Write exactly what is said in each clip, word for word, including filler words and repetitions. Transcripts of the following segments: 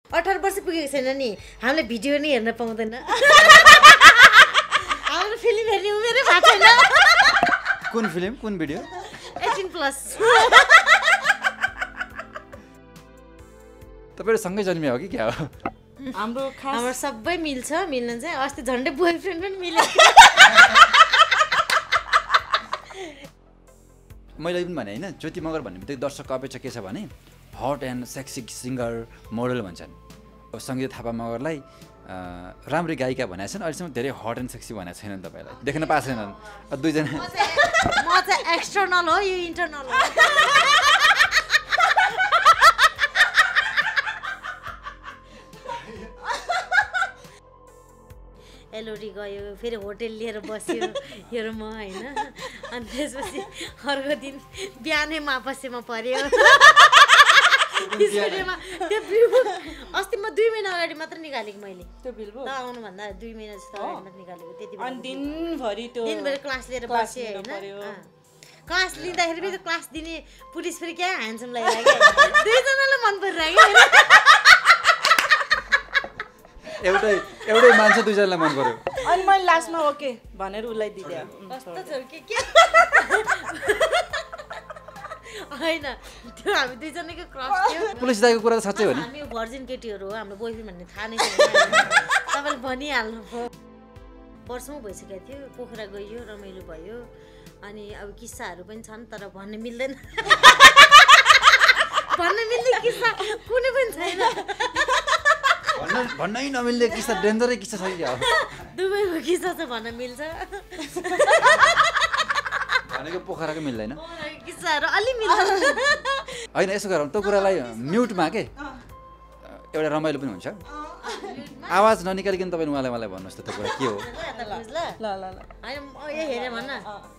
अठार वर्ष पुगेको छैन नि हामीले भिडियो नि हेर्न पाउँदैन हाम्रो फिल्म हेर्ने उमेरै भएको छैन कुन फिल्म कुन भिडियो एटिन प्लस तपाईहरु सँगै जन्मिया हो कि क्या हो हाम्रो खास हाम्रो सबै मिल्छ मिल्न चाहिँ अस्ति झन्डै बोयफ्रेन्ड पनि मिल्यो मैले पनि भने हैन ज्योति मगर भन्ने बित्तिकै दर्शकको अपेक्षा के छ भने hot and sexy singer model भन्छन् अब सङ्गीता थापा मगरलाई राम्रै गायिका भनेको छन् अहिलेसम्म धेरै हट एन्ड सेक्सी भनेको छैनन् तपाईँलाई देख्न पाएको छैनन् दुईजना म चाहिँ एक्सटर्नल हो यो इन्टरनल हो एलोडी गयो फेरि होटेल लिएर बस्यो यो र म होइन अनि त्यसपछि अर्को दिन बिहानै मापसेमा पर्यो स्टुडियोमा त्यो बिलबुक अस्ति म दुई महिना अगाडि मात्र निकालेको मैले त्यो बिलबुक त आउनुभन्दा दुई महिना जस्तो अगाडि मात्र निकालेको त्यति बेला अनि दिनभरि त्यो दिनभरि क्लास लिएर बसेँ होइन क्लास लिँदाखेरि फेरि क्लास दिने पुलिस फेरि क्या ह्यान्डसम लागिरहेको दुईजनालाई मन परिरहेको एउटै एउटै मान्छे दुईजनालाई मन पर्यो अनि मैले लास्टमा ओके भनेर उसलाई दिदिए कस्तो छ के के होइन त्यो हामी दुईजनाको क्रस थियो पुलिस दाइको कुरा त साँच्चै हो नि हामी भर्जिन केटीहरू हो हाम्रो बोयफ्रेन्ड भन्ने थाहा नै छैन तपाईँले भनिहाल्नु भयो वर्षौँ भइसकेको थियो पोखरा गयो रमाइलो भयो अनि अब किस्साहरू पनि छन् तर भन्न मिल्दैन भन्न मिल्ने किस्सा कुनै पनि छैन भन्न भन्नै नमिल्ने किस्सा डेन्जरै किस्सा छ क्या दुबईको किस्सा चाहिँ भन्न मिल्छ भनेको पोखराको मिल्दैन किस्साहरू अलि मिल्दैन होइन यसो गरौँ त्यो कुरालाई म्युटमा के एउटा रमाइलो पनि हुन्छ आवाज ननिकालिकन तपाईँले उहाँलाई मलाई भन्नुहोस् त त्यो कुरा के हो ल ल ल होइन ए हेरेँ भन्न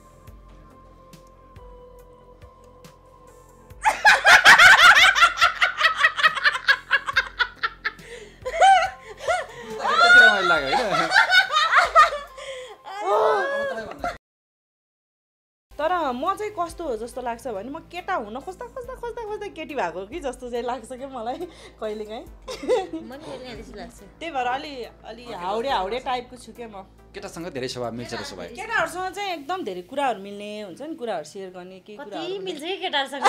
तर म चाहिँ कस्तो हो जस्तो लाग्छ भने म केटा हुन खोज्दा खोज्दा खोज्दा खोज्दा केटी भएको कि जस्तो चाहिँ लाग्छ क्या मलाई कहिलेकाहीँ त्यही भएर अलि अलि हाउडे हाउडे टाइपको छु क्या म केटासँग धेरै स्वभाव मिल्छ त्यसो भए केटाहरूसँग चाहिँ एकदम धेरै कुराहरू मिल्ने हुन्छ नि कुराहरू सेयर गर्ने के कुराहरू मिल्छ कि केटाहरूसँग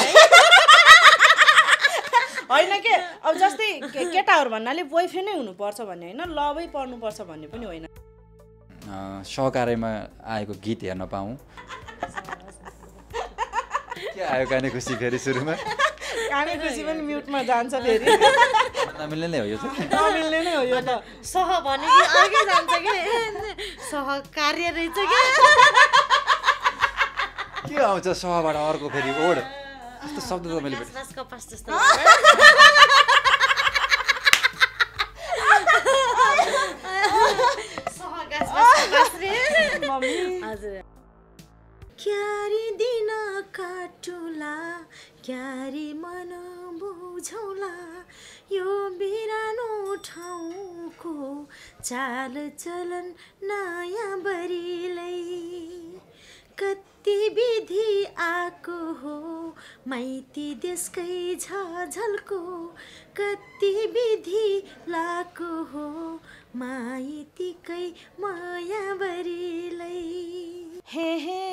होइन के अब जस्तै केटाहरू भन्नाले बोयफ्रेन्डै हुनुपर्छ भन्ने होइन लभै पर्नुपर्छ भन्ने पनि होइन सहकार्यमा आएको गीत हेर्न पाऊँ के आयो काने खुसी फेरि सुरुमा काने खुसी पनि म्युटमा जान्छ फेरि नमिल्ने नै हो यो चाहिँ नमिल्ने नै हो यो त सह भने कि अर्कै जान्छ कि सहकार्य रहेछ क्या के आउँछ सहबाट अर्को फेरि ओड यस्तो शब्द त मैले कपास जस्तो हजुर क्यारी दिन काटुला क्यारी मन बुझौला यो बिरानो ठाउँको चाल चलन नयाँ बरिलै कति विधि आएको हो माइती देशकै झझल्को कति विधि लाको हो माइतीकै माया बरिलै हे हे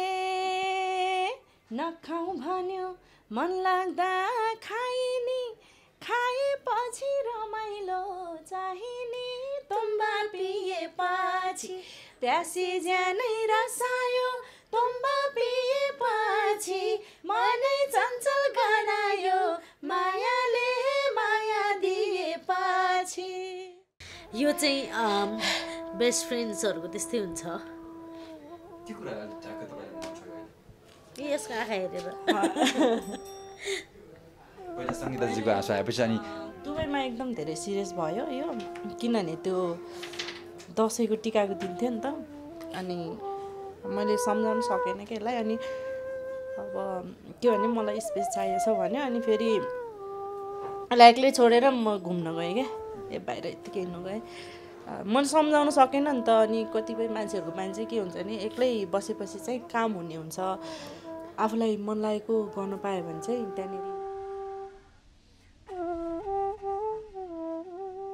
नखाऊ भन्यो मन लाग्दा खाइनी खाएपछि रमाइलो चाहिने तुम्बा पिएपछि प्यासी ज्यानै रसायो तुम्बा पिएपछि मनै चञ्चल गरायो मायाले माया दिएपछि यो चाहिँ बेस्ट फ्रेन्ड्सहरूको त्यस्तै हुन्छ यसको आँखा हेरेर पहिला सङ्गीताजीको आँसु आएपछि अनि दुबईमा एकदम धेरै सिरियस भयो यो किनभने त्यो दसैँको टिकाको दिन थियो नि त अनि मैले सम्झाउनु सकेन कि यसलाई अनि अब के भने मलाई स्पेस चाहिएछ भन्यो अनि फेरि लाइकले छोडेर म घुम्न गएँ क्या ए बाहिर यत्तिकै हिँड्नु गएँ मैले सम्झाउन सकेन नि त अनि कतिपय मान्छेहरूको मान्छे चाहिँ के हुन्छ भने एक्लै बसेपछि चाहिँ काम हुने हुन्छ आफूलाई मन लागेको गर्न पायो भने चाहिँ त्यहाँनिर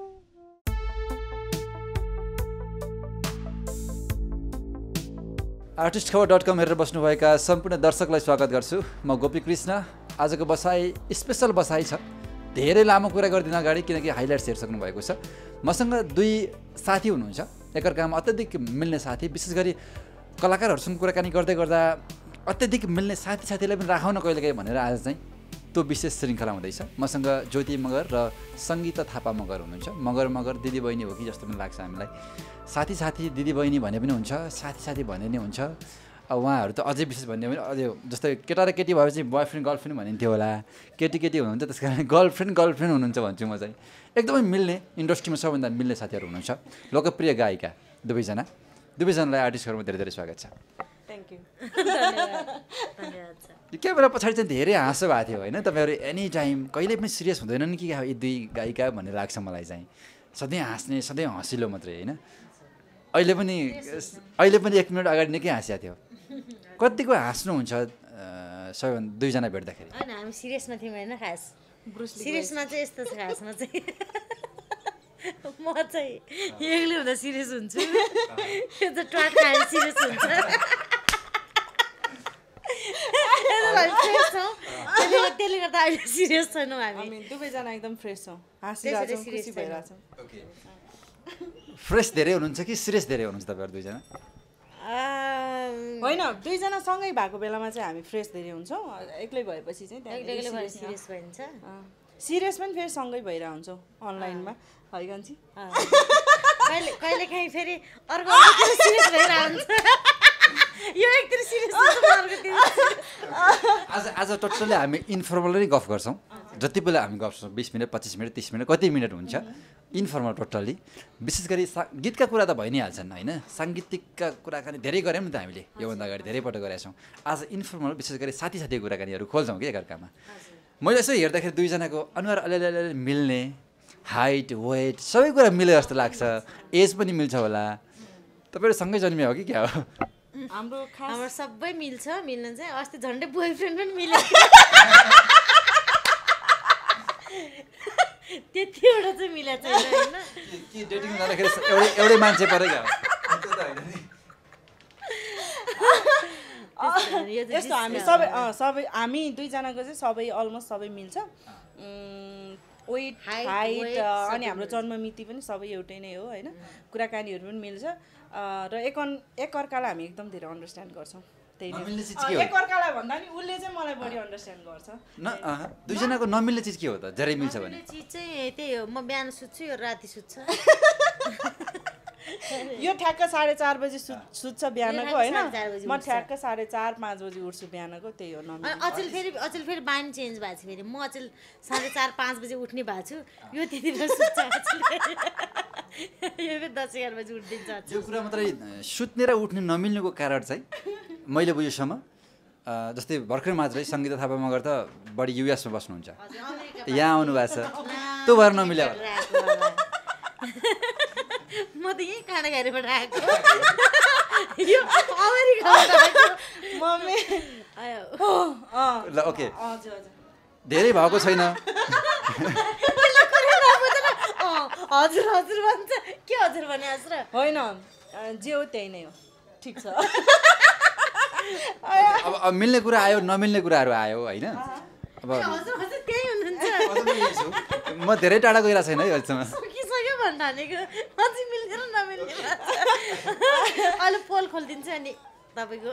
आर्टिस्ट खबर डट कम हेरेर बस्नुभएका सम्पूर्ण दर्शकलाई स्वागत गर्छु। म गोपी कृष्ण। आजको बसाइ स्पेसल बसाइ छ। धेरै लामो कुरा गर्दिन अगाडि किनकि हाइलाइट्स हेरिसक्नु भएको छ। मसँग दुई साथी हुनुहुन्छ, एकअर्कामा अत्यधिक मिल्ने साथी। विशेष गरी कलाकारहरूसँग कुराकानी गर्दै गर्दा अत्यधिक मिल्ने साथी साथीलाई पनि राखौँ न कहिलेकाहीँ भनेर आज चाहिँ त्यो विशेष श्रृङ्खला हुँदैछ। मसँग ज्योति मगर र सङ्गीता थापा मगर हुनुहुन्छ। मगर मगर दिदी बहिनी हो कि जस्तो पनि लाग्छ हामीलाई। साथी साथी दिदी बहिनी भने पनि हुन्छ, साथी साथी भने नि हुन्छ। अब उहाँहरू त अझै विशेष भन्ने भने अझै जस्तै केटा र केटी भएपछि बोयफ्रेन्ड गर्लफ्रेन्ड भनिन्थ्यो होला। केटी केटी हुनुहुन्छ त्यस कारण गर्लफ्रेन्ड गर्लफ्रेन्ड हुनुहुन्छ भन्छु म चाहिँ। एकदमै मिल्ने, इन्डस्ट्रीमा सबभन्दा मिल्ने साथीहरू हुनुहुन्छ। लोकप्रिय गायिका दुवैजना। दुवैजनालाई आर्टिस्टहरूमा धेरै धेरै स्वागत छ। Thank you. धन्यवाद छ। यो क्यामेरा पछाडि चाहिँ धेरै हाँसो भएको थियो होइन? तपाईँहरू एनी टाइम कहिले पनि सिरियस हुँदैनन् कि यी दुई गायिका भन्ने लाग्छ मलाई चाहिँ। सधैँ हाँस्ने, सधैँ हँसिलो मात्रै होइन? अहिले पनि अहिले पनि एक मिनट अगाडि निकै हाँसिएको थियो। कतिको हाँस्नुहुन्छ सबैभन्दा दुईजना भेट्दाखेरि? होइन, हामी सिरियसमा थियौँ होइन खास। सिरियसमा चाहिँ यस्तो छ खासमा चाहिँ म चाहिँ एक्लै हुँदा सिरियस हुन्छु। यो त ट्वाट खाएर सिरियस हुन्छ। त्यसले गर्दा अहिले सिरियस छैनौँ हामी। दुवैजना एकदम फ्रेस छौँ, हाँसिरहेछौँ, खुसी भइरहेछौँ। फ्रेस धेरै हुनुहुन्छ कि सिरियस धेरै हुनुहुन्छ तपाईँहरू दुईजना? होइन, दुईजना सँगै भएको बेलामा चाहिँ हामी फ्रेस धेरै हुन्छौँ। एक्लै भएपछि चाहिँ एक्लै भएर सिरियस भइन्छ। सिरियस पनि फेरि सँगै भइरहेको हुन्छौँ अनलाइनमा है कान्छी। कहिले कहिले काहीँ फेरि अर्को सिरियस भइरहेको हुन्छ। यो एकतिर सिरियस आज आज टोटल्ली हामी इन्फर्मली गफ गर्छौँ। जति बेला हामी गफ गर्छौँ बिस मिनट पच्चिस मिनट तिस मिनट कति मिनट हुन्छ इन्फर्मल टोटल्ली। विशेष गरी सा गीतका कुरा त भइ नै हाल्छन् होइन? साङ्गीतिकका कुराकानी धेरै गऱ्यौँ नि त हामीले योभन्दा अगाडि धेरै पटक गरेका छौँ। आज इन्फर्मल विशेष गरी साथी साथीको कुराकानीहरू खोल्छौँ कि एकअर्कामा। मैले यसो हेर्दाखेरि दुईजनाको अनुहार अलिअलि अलिअलि मिल्ने, हाइट वेट सबै कुरा मिले जस्तो लाग्छ। एज पनि मिल्छ होला। तपाईँहरू सँगै जन्मिया हो कि क्या हो? हाम्रो हाम्रो सबै मिल्छ। मिल्न चाहिँ अस्ति झन्डै बोयफ्रेन्ड पनि मिल्यो। त्यतिवटा चाहिँ मिला छैन होइन? के डेटिङ जाँदाखेरि एउटै एउटै मान्छे पऱ्यो क्या? यस्तो हामी सबै सबै हामी दुईजनाको चाहिँ सबै अलमोस्ट सबै मिल्छ। वेट, हाइट अनि हाम्रो जन्ममिति पनि सबै एउटै नै हो होइन? कुराकानीहरू पनि मिल्छ र एक एकअर्कालाई हामी एकदम धेरै अन्डरस्ट्यान्ड गर्छौँ। त्यही नै एकअर्कालाई भन्दा नि उसले चाहिँ मलाई बढी अन्डरस्ट्यान्ड गर्छ। न दुईजनाको नमिल्ने चिज के हो त? धेरै मिल्छ भने चिज चाहिँ त्यही हो, म बिहान सुत्छु यो राति सुत्छ। यो ठ्याक्क साढे चार बजी सु सुत्छ बिहानको होइन? म ठ्याक्क साढे चार पाँच बजी उठ्छु बिहानको। त्यही हो नमिल्ने। अचेल फेरि अचेल फेरि बानी चेन्ज भएको छ। फेरि म अचेल साढे चार पाँच बजी उठ्ने भएको छु, यो त्यति बेला सुत्छ। यो फेरि दस एघार बजी उठिदिन्छ। यो कुरा मात्रै सुत्ने र उठ्ने नमिल्नुको कारण चाहिँ मैले बुझेसम्म जस्तै भर्खर मात्रै सङ्गीता थापा मगर त बढी युएसमा बस्नुहुन्छ, यहाँ आउनु भएको छ, त्यो भएर नमिल्यो। म त यहीँ काँडाघारीबाट आएको। यो अमेरिकाबाट आएको। मम्मी ल ओके, धेरै भएको छैन। हजुर हजुर भन्छ। के हजुर भने हजुर? होइन, जे हो त्यही नै हो। ठिक छ। अब अब मिल्ने कुरा आयो, नमिल्ने कुराहरू आयो होइन? अब हजुर हजुर त्यही हुनुहुन्छ। म धेरै टाढा गइरहेको छैन है अहिलेसम्म। सकिसक्यो भन्नु भनेको अझै मिल्ने र नमिल्ने। अहिले पोल खोलिदिन्छु अनि तपाईँको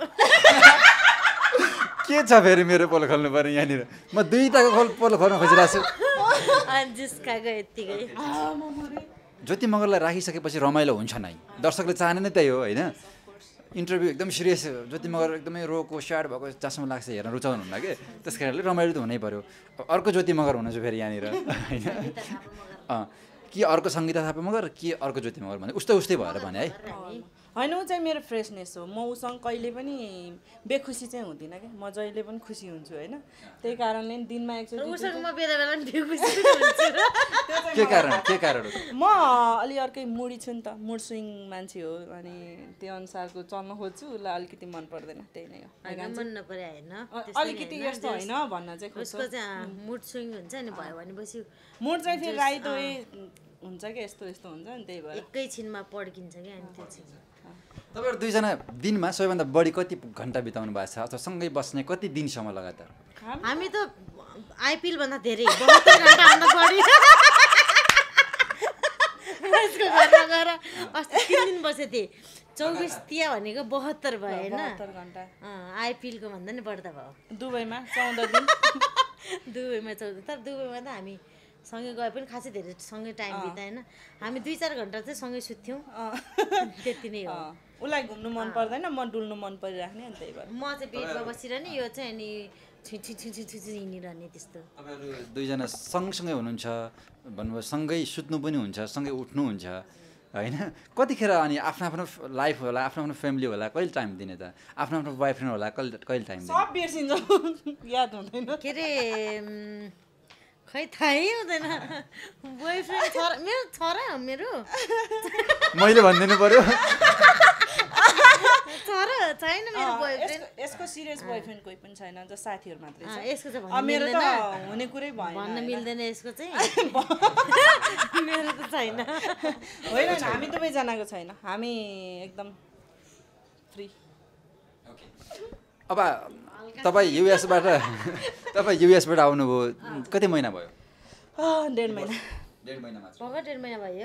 के छ फेरि मेरो पोल खोल्नु पर्ने यहाँनिर? म दुईवटाको खोल पोल खोल्न खोजिरहेको छु। जिस्काएको यत्तिकै। ज्योति मगरलाई राखिसकेपछि रमाइलो हुन्छ नै। दर्शकले चाहने नै त्यही हो होइन? इन्टरभ्यू एकदम सिरियस, ज्योति मगर एकदमै रोको स्याड भएको जहाँसम्म लाग्छ हेर्न रुचाउनुहुन्न कि, त्यस कारणले रमाइलो त हुनै पऱ्यो। अर्को ज्योति मगर हुनुहुन्छ फेरि यहाँनिर होइन? अँ कि अर्को सङ्गीता थापा मगर कि अर्को ज्योति मगर भने उस्तै उस्तै भएर भने है? होइन, ऊ चाहिँ मेरो फ्रेसनेस हो। म उसँग कहिले पनि बेखुसी चाहिँ हुँदिनँ क्या। म जहिले पनि खुसी हुन्छु होइन? त्यही कारणले दिनमा एकचोटि उसँग म बेला बेला पनि बेखुसी हुन्छु। के कारण के कारण हो? म अलि अर्कै मुडी छु नि त, मुड स्विङ मान्छे हो। अनि त्यो अनुसारको चल्न खोज्छु, उसलाई अलिकति मन पर्दैन। त्यही नै हो। मन नपरे होइन, अलिकति यस्तो होइन भन्न चाहिँ खोज्छु। उसको चाहिँ मुड स्विङ हुन्छ नि, भयो भनेपछि मुड चाहिँ फेरि राइट वे हुन्छ कि यस्तो यस्तो हुन्छ नि, त्यही भएर एकैछिनमा पड्किन्छ कि अनि त्यो चाहिँ तपाईँहरू दुईजना दिनमा सबैभन्दा बढी कति घन्टा बिताउनु भएको छ अथवा सँगै बस्ने कति दिनसम्म लगातार? हामी त आइपिएलभन्दा धेरै बहत्तर घन्टाभन्दा बढी यसको घरमा गएर अस्ति तिन दिन बसेको थिएँ। चौबिस तिया भनेको बहत्तर भयो होइन? घन्टा आइपिएलको भन्दा नि बढ्दा भयो। दुबईमा चौध दिन दुबईमा चौध तर दुबईमा त हामी सँगै गए पनि खासै धेरै सँगै टाइम बिताएन। हामी दुई चार घन्टा चाहिँ सँगै सुत्थ्यौँ, त्यति नै हो। उसलाई घुम्नु मन पर्दैन, म डुल्नु मन परिराख्ने अनि त्यही भएर म चाहिँ बेडमा बसिरहने, यो चाहिँ अनि छि छि छि छि छि हिँडिरहने त्यस्तो। तपाईँहरू दुईजना सँगसँगै हुनुहुन्छ भन्नुभयो, सँगै सुत्नु पनि हुन्छ, सँगै उठ्नुहुन्छ होइन? कतिखेर अनि आफ्नो आफ्नो लाइफ होला, आफ्नो आफ्नो फ्यामिली होला, कहिले टाइम दिने त? आफ्नो आफ्नो बोयफ्रेन्ड होला, कहिले कहिले टाइम दिने? सब बिर्सिन्छ, याद हुँदैन। के अरे खै थाहै हुँदैन। बोयफ्रेन्ड छोरा मेरो छोरा हो मेरो मैले भनिदिनु पर्यो। छोरा छैन मेरो बोयफ्रेन्ड। यसको सिरियस बोयफ्रेन्ड कोही पनि छैन, जो साथीहरू मात्रै छ। यसको चाहिँ भन्न मेरो त मिल्दैन, हुने कुरै भएन, भन्न मिल्दैन यसको चाहिँ। मेरो त छैन। होइन हामी दुवैजनाको छैन, हामी एकदम फ्री। अब तपाईँ युएसबाट तपाईँ युएसबाट आउनुभयो कति महिना भयो? डेढ महिना डेढ महिना मात्र। भर्खर डेढ महिना भयो।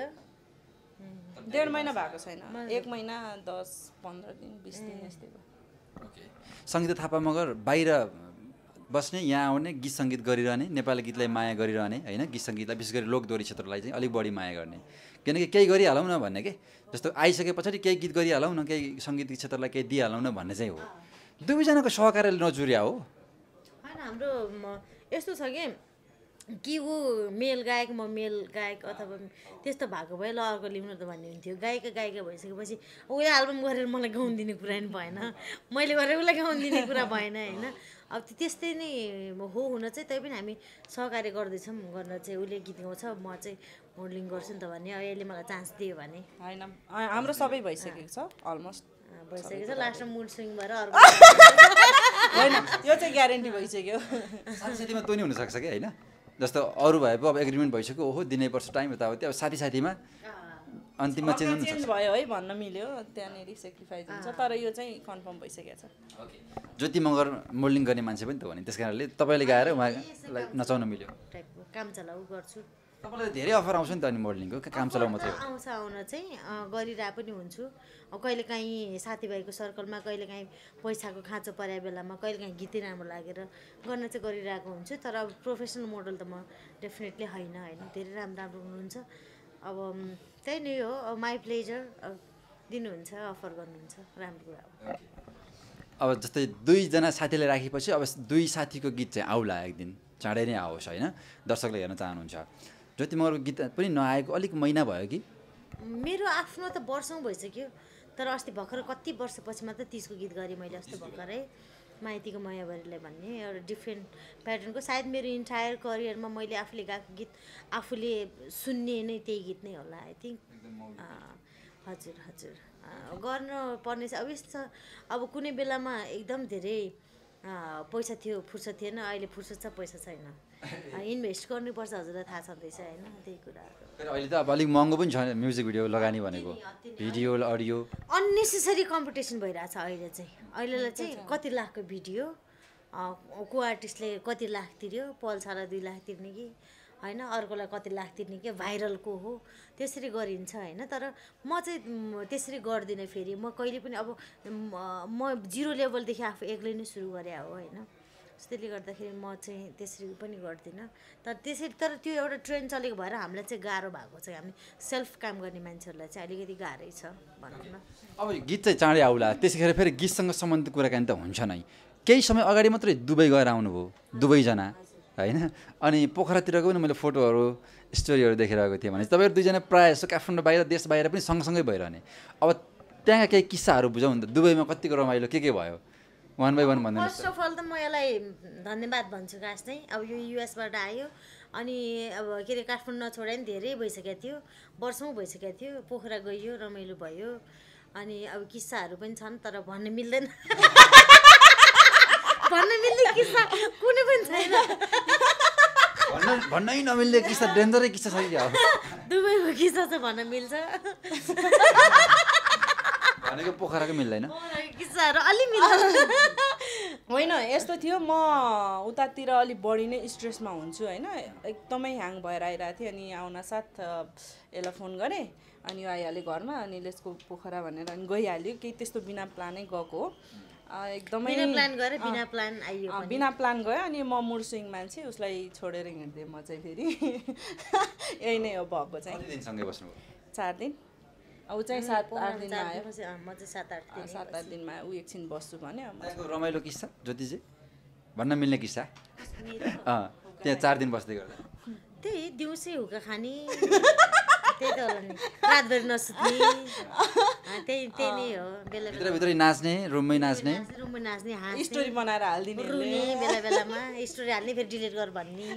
डेढ महिना भएको छैन, एक महिना दस पन्ध्र दिन बिस दिन यस्तै भयो। ओके। सङ्गीता थापा मगर बाहिर बस्ने, यहाँ आउने, गीत सङ्गीत गरिरहने, नेपाली गीतलाई माया गरिरहने होइन? गीत सङ्गीतलाई विशेष गरी लोकदोहोरी क्षेत्रलाई चाहिँ अलिक बढी माया गर्ने, किनकि केही गरिहालौँ न भन्ने के, जस्तो आइसके पछाडि केही गीत गरिहालौँ न, केही सङ्गीत क्षेत्रलाई केही दिइहालौँ न भन्ने चाहिँ हो। दुवैजनाको सहकार्यले नजुर्या हो होइन? हाम्रो यस्तो छ कि कि ऊ मेल गायक म मेल गायक अथवा त्यस्तो भएको भए ल अर्को लिनु त भन्ने हुन्थ्यो। गायिका गायिका भइसकेपछि उसले एल्बम गरेर मलाई गाउन दिने कुरा नि भएन, मैले गरेर उसलाई गाउन दिने कुरा भएन होइन? अब त्यस्तै नै हो हुन चाहिँ। तै पनि हामी सहकार्य गर्दैछौँ, गर्न चाहिँ उसले गीत गाउँछ, म चाहिँ मोडलिङ गर्छु नि त भन्ने। अब यसले मलाई चान्स दियो भने होइन, हाम्रो सबै भइसकेको छ अलमोस्ट भइसकेको छ। लास्टमा मुड स्विङ भएर अर्को होइन, यो चाहिँ ग्यारेन्टी भइसक्यो। साथीसाथीमा तँ नि हुनसक्छ कि होइन? जस्तो अरू भए पो अब एग्रिमेन्ट भइसक्यो, ओहो दिनै पर्छ टाइम यताउति, अब साथी साथीमा अन्तिममा चेन्ज चेन्ज भयो है भन्न मिल्यो, त्यहाँनिर सेक्रिफाइस हुन्छ, तर यो चाहिँ कन्फर्म भइसकेको छ। ज्योति मगर मोडलिङ गर्ने मान्छे पनि त हो नि, त्यस कारणले तपाईँले गाएर उहाँलाई नचाउन मिल्यो। टाइपको काम चलाउ गर्छु। तपाईँलाई धेरै अफर आउँछ नि त अनि मोडलिङको, काम चलाउ मात्रै हो? आउँछ, आउन चाहिँ गरिरहेको पनि हुन्छु। अब कहिलेकाहीँ साथीभाइको सर्कलमा, कहिलेकाहीँ पैसाको खाँचो परेको बेलामा, कहिलेकाहीँ गीतै राम्रो लागेर गर्न चाहिँ गरिरहेको हुन्छु। तर अब प्रोफेसनल मोडल त म डेफिनेटली होइन होइन, धेरै राम्रो राम्रो हुनुहुन्छ। अब त्यही नै हो, अब माई प्लेजर दिनुहुन्छ, अफर गर्नुहुन्छ, राम्रो कुरा हो। अब जस्तै दुईजना साथीले राखेपछि अब दुई साथीको गीत चाहिँ आउला एक दिन, चाँडै नै आओस् होइन? दर्शकले हेर्न चाहनुहुन्छ। ज्योति मगरको गीत पनि नआएको अलिक महिना भयो कि? मेरो आफ्नो त वर्षौँ भइसक्यो, तर अस्ति भर्खर कति वर्षपछि मात्र तिसको गीत गरेँ मैले अस्ति भर्खरै। माइतीको मायाभरीलाई भन्ने एउटा डिफ्रेन्ट प्याटर्नको, सायद मेरो इन्टायर करियरमा मैले आफूले गाएको गीत आफूले सुन्ने नै त्यही गीत नै होला आई थिङ्क। हजुर हजुर गर्न पर्ने चाहिँ अब यस्तो छ, अब कुनै बेलामा एकदम धेरै पैसा थियो, फुर्सद थिएन, अहिले फुर्सद छ, पैसा छैन, इन्भेस्ट गर्नुपर्छ, हजुरलाई थाहा छँदैछ होइन? त्यही कुराहरू। अहिले त अब अलिक महँगो पनि छ म्युजिक भिडियो लगानी भनेको, भिडियो अडियो अननेसेसरी कम्पिटिसन भइरहेछ अहिले चाहिँ। अहिलेलाई चाहिँ कति लाखको भिडियो, को आर्टिस्टले कति लाख तिर्यो, पल्सालाई दुई लाख तिर्ने कि होइन, अर्कोलाई कति लाख तिर्ने कि, भाइरल को हो, त्यसरी गरिन्छ होइन? तर म चाहिँ त्यसरी गर्दिनँ फेरि। म कहिले पनि अब म जिरो लेभलदेखि आफू एक्लै नै सुरु गरे हो होइन? त्यसले गर्दाखेरि म चाहिँ त्यसरी पनि गर्दिनँ। तर त्यसरी तर त्यो एउटा ट्रेन्ड चलेको भएर हामीलाई चाहिँ गाह्रो भएको छ। हामी सेल्फ काम गर्ने मान्छेहरूलाई चाहिँ अलिकति गाह्रै छ भनौँ न। अब गीत चाहिँ चाँडै आउला, त्यसैखेर फेरि गीतसँग सम्बन्धित कुराकानी त हुन्छ नै। केही समय अगाडि मात्रै दुबई गएर आउनुभयो दुवैजना होइन? अनि पोखरातिरको पनि मैले फोटोहरू स्टोरीहरू देखिरहेको थिएँ भने तपाईँहरू दुईजना प्रायः जस्तो काठमाडौँ बाहिर देश बाहिर पनि सँगसँगै भइरहने। अब त्यहाँका केही किस्साहरू बुझाउँ नि त, दुबईमा कतिको रमाइलो के के भयो, वान बाई वान भन्नु। फर्स्ट अफ अल त म यसलाई धन्यवाद भन्छु खास चाहिँ। अब यो युएसबाट आयो अनि अब के अरे काठमाडौँ नछोडे नि धेरै भइसकेको थियो, वर्षौँ भइसकेको थियो, पोखरा गइयो, रमाइलो भयो। अनि अब किस्साहरू पनि छन् तर भन्न मिल्दैन, भन्न मिल्ने किस्सा कुनै पनि छैन। भन्न भन्नै नमिल्ने किस्सा, डेन्जरै किस्सा छ क्या? दुबईको किस्सा चाहिँ भन्न मिल्छ। भनेको पोखराको मिल्दैन किस्साहरू अलि मिल्दैन होइन यस्तो थियो म उतातिर अलिक बढी नै स्ट्रेसमा हुन्छु होइन एकदमै ह्याङ भएर आइरहेको थिएँ अनि आउन साथ यसलाई फोन गरेँ अनि यो आइहाल्यो घरमा अनि लेट्सको पोखरा भनेर अनि गइहाल्यो केही त्यस्तो बिना प्लानै गएको हो एकदमै बिना प्लान गरे बिना प्लान आइयो अँ, बिना प्लान गयो अनि म मुर्सिङ मान्छे उसलाई छोडेर हिँड्थेँ म चाहिँ फेरि यही नै हो भएको चाहिँ कति दिनसँगै बस्नुभयो चार दिन ऊ चाहिँ सात आठ दिनमा आयो म चाहिँ सात आठ दिन सात आठ दिनमा ऊ एकछिन बस्छु भन्यो त्यहाँको रमाइलो किस्सा ज्योतिजी भन्न मिल्ने किस्सा अँ त्यहाँ चार दिन बस्दै गर्दा त्यही दिउँसै हुका खाने त्यही त होला नि रातभरि नसुत्ने त्यही त्यही नै हो बेला बेला भित्रभित्रै नाच्ने रुममै नाच्ने रुममा नाच्ने हाँस्ने स्टोरी बनाएर हालिदिने रुने बेला बेलामा स्टोरी हाल्ने फेरि डिलिट गर भन्ने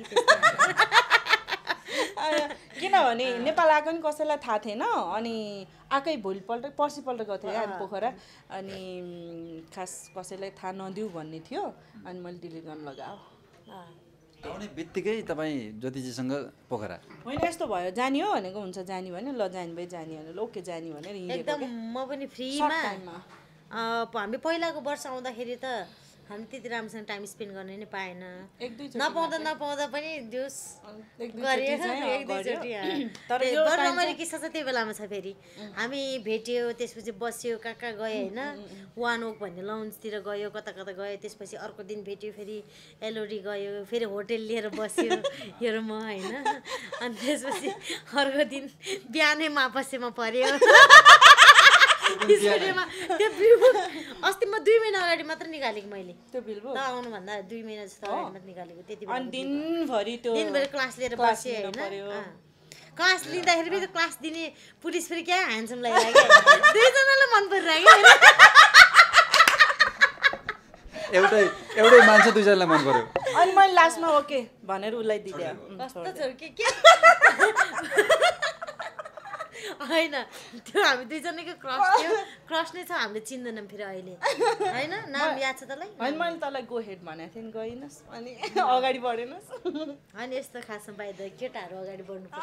किनभने नेपाल आएको नि कसैलाई थाहा थिएन अनि आएकै भोलिपल्ट पर्सिपल्ट गएको थिएँ हामी पोखरा अनि खास कसैलाई थाहा नदिऊ भन्ने थियो अनि मैले डिलिट गर्न लगाऊ आउने बित्तिकै तपाईँ ज्योतिजीसँग पोखरा होइन यस्तो भयो जाने हो भनेको हुन्छ जाने भने ल जाने भए जाने भने ल ओके जाने भनेर हिँडेको एकदम म पनि फ्रीमा हामी पहिलाको वर्ष आउँदाखेरि त हामी त्यति राम्रोसँग टाइम स्पेन्ड गर्ने नै पाएन एक दुई नपाउँदा नपाउँदा पनि जोस एक दुईचोटि गरियो चाहिँ, एक अँ, दुईचोटि तर तर यो बरु टाइम रमाइलो किस्सा चाहिँ त्यही बेलामा छ फेरि हामी भेट्यो त्यसपछि बस्यो कहाँ कहाँ गयो होइन वान ओक भन्ने लन्चतिर गयो कता कता गयो त्यसपछि अर्को दिन भेट्यो फेरि एलओडी गयो फेरि होटेल लिएर बस्यो यो र म होइन अनि त्यसपछि अर्को दिन बिहानै मापसेमा पर्यो स्टुडियोमा त्यो बिलबुक अस्ति म दुई महिना अगाडि मात्र निकालेको मैले त्यो बिलबुक त आउनुभन्दा दुई महिना जस्तो अगाडि मात्र निकालेको त्यति बेला अनि दिनभरि त्यो दिनभरि क्लास लिएर क्लास बसेँ लिनु होइन पर्यो। अँ। क्लास लिँदाखेरि फेरि क्लास दिने पुलिस फेरि क्या ह्यान्डसम लागिरहेको दुईजनालाई मन परिरहेको एउटै एउटै मान्छे दुईजनालाई मन पर्यो अनि मैले लास्टमा ओके भनेर उसलाई दिदिएँ कस्तो छ के के होइन त्यो हामी दुईजनाको क्रस थियो क्रस नै छ हामीले चिन्दैनौँ फेरि अहिले होइन नाम याद छ तँलाई होइन मैले तँलाई गो हेड भनेको थिएँ नि गइनस् अनि अगाडि बढेनस् होइन यस्तो खासमा बाहिर केटाहरू अगाडि बढ्नुपर्छ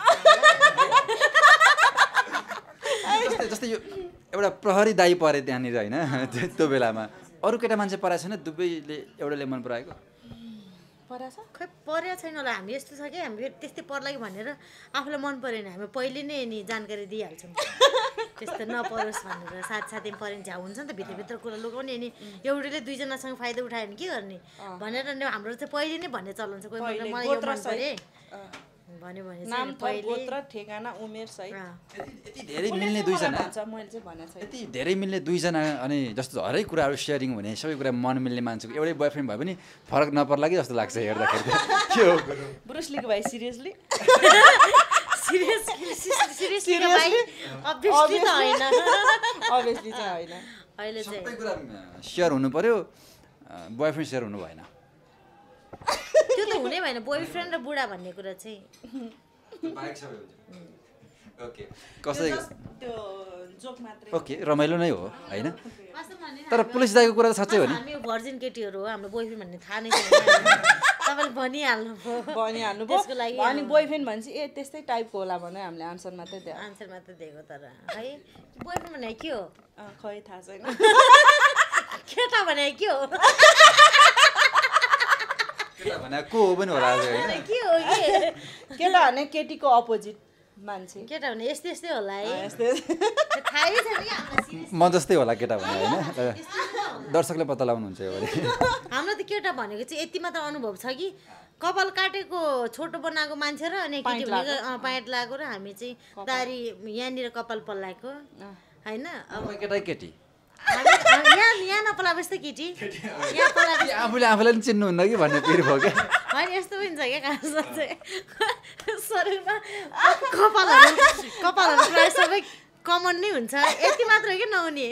जस्तै जस्तै यो एउटा प्रहरी दाई परे त्यहाँनिर होइन त्यो बेलामा अरू केटा मान्छे पराएको छैन दुवैले एउटाले मन पराएको पराछ खै परेको छैन होला हामी यस्तो छ कि हामी फेरि त्यस्तै पर्ला कि भनेर आफूलाई मन परेन हामी पहिले नै नि जानकारी दिइहाल्छौँ त्यस्तो नपरोस् भनेर साथसाथै पऱ्यो भने झ्याउ हुन्छ नि त भित्रभित्र कुरा लुकाउने अनि एउटाले दुईजनासँग फाइदा उठायो भने के गर्ने भनेर नि हाम्रो चाहिँ पहिले नै भन्ने चलन छ कोही बेला मलाई यो मन परे भन्यो भने नाम चाहिँ थप पहिले गोत्र ठेगाना उमेर सहित अँ। यति धेरै मिल्ने दुईजना भन्छ मैले चाहिँ भनेको छैन यति धेरै मिल्ने दुईजना अनि जस्तो हरेक कुराहरू सेयरिङ हुने सबै कुरा मन मिल्ने मान्छेको एउटै बोयफ्रेन्ड भए पनि फरक नपर्ला कि जस्तो लाग्छ हेर्दाखेरि के हो ब्रुसलीको भाइ सिरियसली सिरियसली सिरियसली भाइ अभियसली त होइन अभियसली चाहिँ होइन अहिले चाहिँ सबै कुरा सेयर हुनु पर्यो बोयफ्रेन्ड सेयर हुनु भएन त्यो त हुनै भएन बोयफ्रेन्ड र बुढा भन्ने कुरा चाहिँ ओके कसै त्यो जोक मात्रै ओके रमाइलो नै हो होइन तर पुलिस दाइको कुरा त साँच्चै हो नि हामी भर्जिन केटीहरू हो हाम्रो बोयफ्रेन्ड भन्ने थाहा नै छैन तपाईँले भनिहाल्नु भयो भनिहाल्नु त्यसको भयो लागि अनि बोयफ्रेन्ड भनेपछि ए त्यस्तै टाइपको होला भनेर हामीले आन्सर मात्रै दियो आन्सर मात्र दिएको तर है बोयफ्रेन्ड भने के हो अँ, खै थाहा छैन केटा भने के हो केटा भने को हो पनि होला आज होइन के हो के केटा भने केटीको अपोजिट मान्छे केटा भने यस्तै यस्तै होला है यस्तै त्यो थाहै छैन कि हामीलाई serious म जस्तै होला केटा भने होइन तर यस्तै यस्तै होला। दर्शकले पत्ता लगाउनुहुन्छ यो भने हाम्रो त केटा भनेको चाहिँ यति मात्र अनुभव छ कि कपाल काटेको छोटो बनाएको मान्छे र अनि केटी भनेको अँ, प्यान्ट लगाएको र हामी चाहिँ दारी यहाँनिर कपाल पल्लाएको होइन अब तपाईँ केटा केटी हामी यहाँ यहाँ नपलाएपछि त केटी यहाँ पलाएपछि आफूले आफूलाई पनि चिन्नुहुन्न कि भन्ने पिर भयो क्या होइन यस्तो पनि छ क्या खासमा चाहिँ शरीरमा कपालहरू कपालहरू प्रायः सबै कमन नै हुन्छ यति मात्र हो कि नहुने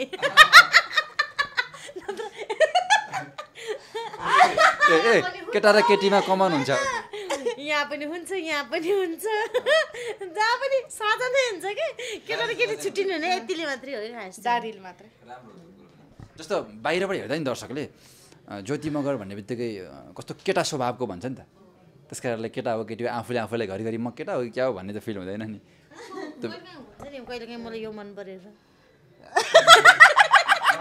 ए ए केटा र केटीमा कमन हुन्छ यहाँ पनि हुन्छ यहाँ पनि हुन्छ जहाँ पनि साझा नै हुन्छ कि केटा र केटी छुट्टिनु हुने यतिले मात्रै हो कि खास दारिल मात्रै जस्तो बाहिरबाट हेर्दा नि दर्शकले अँ, ज्योति मगर भन्ने बित्तिकै अँ, कस्तो केटा स्वभावको भन्छ नि त त्यस कारणले केटा हो केटी हो आफूले आफूलाई घरिघरि म केटा हो कि क्या हो भन्ने त फिल हुँदैन नि हुन्छ नि कहिले काहीँ मलाई यो मन परेर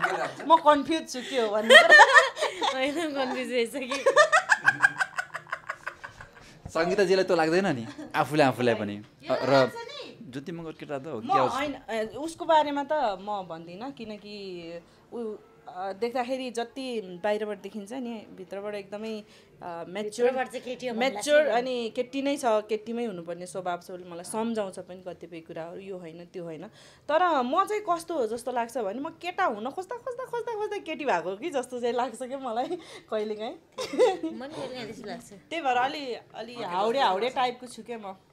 म कन्फ्युज छु के हो भन्ने होइन कन्फ्युज भइसक्यो सङ्गीताजीलाई त लाग्दैन नि आफूले आफूलाई पनि र ज्योति मगर केटा त हो म होइन उसको बारेमा त म भन्दिनँ किनकि ऊ देख्दाखेरि जति बाहिरबाट देखिन्छ नि भित्रबाट एकदमै मेच्योर मेच्योर अनि केटी नै छ केटीमै हुनुपर्ने स्वभाव छ उसले मलाई सम्झाउँछ पनि कतिपय कुराहरू यो होइन त्यो होइन तर म चाहिँ कस्तो हो जस्तो लाग्छ भने म केटा हुन खोज्दा खोज्दा खोज्दा खोज्दा केटी भएको कि जस्तो चाहिँ लाग्छ क्या मलाई कहिलेकाहीँ त्यही भएर अलि अलि हाउडे हाउडे टाइपको छु क्या म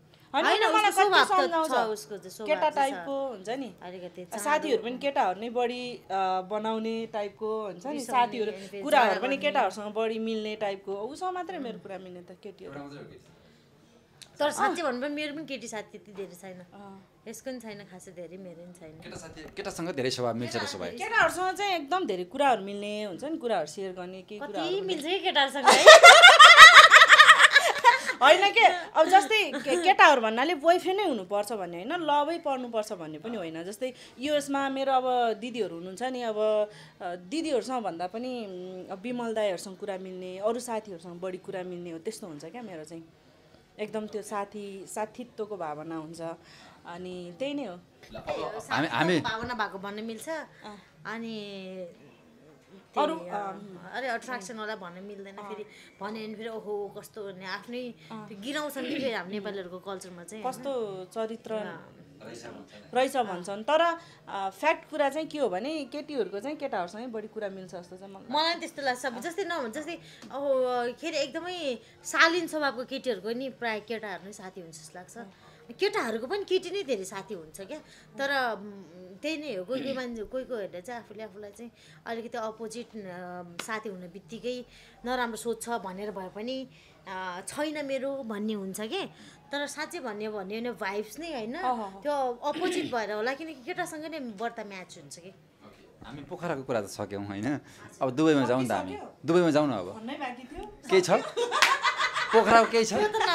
केटा टाइपको हुन्छ नि साथीहरू पनि केटाहरू नै बढी बनाउने टाइपको हुन्छ नि साथीहरू कुराहरू पनि केटाहरूसँग बढी मिल्ने टाइपको उसँग मात्रै मेरो कुरा मिल्ने त केटीहरू तर साँच्चै भन्नु पनि मेरो पनि केटी साथी त्यति धेरै छैन यसको पनि छैन खासै धेरै मेरो पनि छैन केटासँग धेरै स्वभाव मिल्छ र स्वभाव केटाहरूसँग चाहिँ एकदम धेरै कुराहरू मिल्ने हुन्छ नि कुराहरू सेयर गर्ने केही कुराहरू मिल्छ कि केटाहरूसँग होइन के अब जस्तै केटाहरू भन्नाले बोयफ्रेन्ड नै हुनुपर्छ भन्ने होइन लभै पर्नुपर्छ भन्ने पनि होइन जस्तै युएसमा मेरो अब दिदीहरू हुनुहुन्छ नि अब दिदीहरूसँग भन्दा पनि विमल दाईहरूसँग कुरा मिल्ने अरू साथीहरूसँग बढी कुरा मिल्ने हो त्यस्तो हुन्छ क्या मेरो चाहिँ एकदम त्यो साथी साथीत्वको भावना हुन्छ अनि त्यही नै हो हामी भावना भएको भन्ने मिल्छ अनि अरू अरे अट्र्याक्सन होला भन्ने मिल्दैन फेरि भन्यो भने फेरि ओहो कस्तो भन्ने आफ्नै गिराउँछन् कि फेरि हाम्रो नेपालीहरूको कल्चरमा चाहिँ कस्तो चरित्र रहेछ भन्छन् तर फ्याक्ट कुरा चाहिँ के हो भने केटीहरूको चाहिँ केटाहरूसँगै बढी कुरा मिल्छ जस्तो चाहिँ मलाई मलाई त्यस्तो लाग्छ जस्तै नभन्छ जस्तै अब खेरि एकदमै शालीन स्वभावको केटीहरूको नि प्रायः केटाहरू नै साथी हुन्छ जस्तो लाग्छ केटाहरूको पनि केटी नै धेरै साथी हुन्छ क्या तर त्यही नै हो कोही कोही मान्छे कोही कोहीहरूले चाहिँ आफूले आफूलाई चाहिँ अलिकति अपोजिट साथी हुने बित्तिकै नराम्रो सोध्छ भनेर भए पनि छैन मेरो भन्ने हुन्छ कि तर साँच्चै भन्यो भन्यो भने भाइब्स नै होइन त्यो अपोजिट भएर होला किनकि केटासँग नै बढ्ता म्याच हुन्छ कि हामी पोखराको कुरा त सक्यौँ होइन अब दुबईमा जाउँ नि त हामी दुबईमा जाउँ न अब केही छ पोखराको केही छ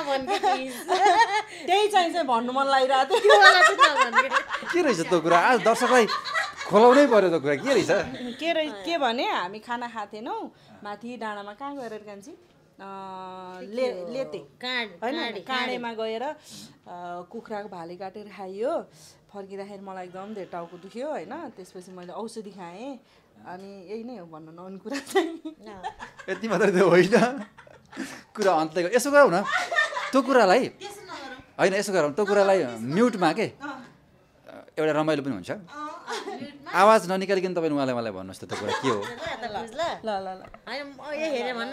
त्यही चाहिँ चाहिँ भन्नु मन लागिरहेको थियो के रहेछ त्यो कुरा आज दर्शकलाई खोलाउनै पर्यो त्यो कुरा के रहेछ के रहे के भने हामी खाना खाँथेनौँ माथि डाँडामा कहाँ गएर कान्छी ले लेते होइन काँडेमा गएर कुखुराको भाले काटेर खाइयो फर्किँदाखेरि मलाई एकदम धेरै टाउको दुख्यो होइन त्यसपछि मैले औषधि खाएँ अनि यही नै हो भन्नु नहुने कुरा चाहिँ यति मात्रै त्यो होइन कुरा अन्त यसो गरौँ न त्यो कुरालाई होइन यसो गरौँ त्यो कुरालाई म्युटमा के एउटा रमाइलो पनि हुन्छ आवाज ननिकालिकन तपाईँ उहाँलाई मलाई भन्नुहोस् त त्यो कुरा के हो ल ल ल हेरेँ भन्न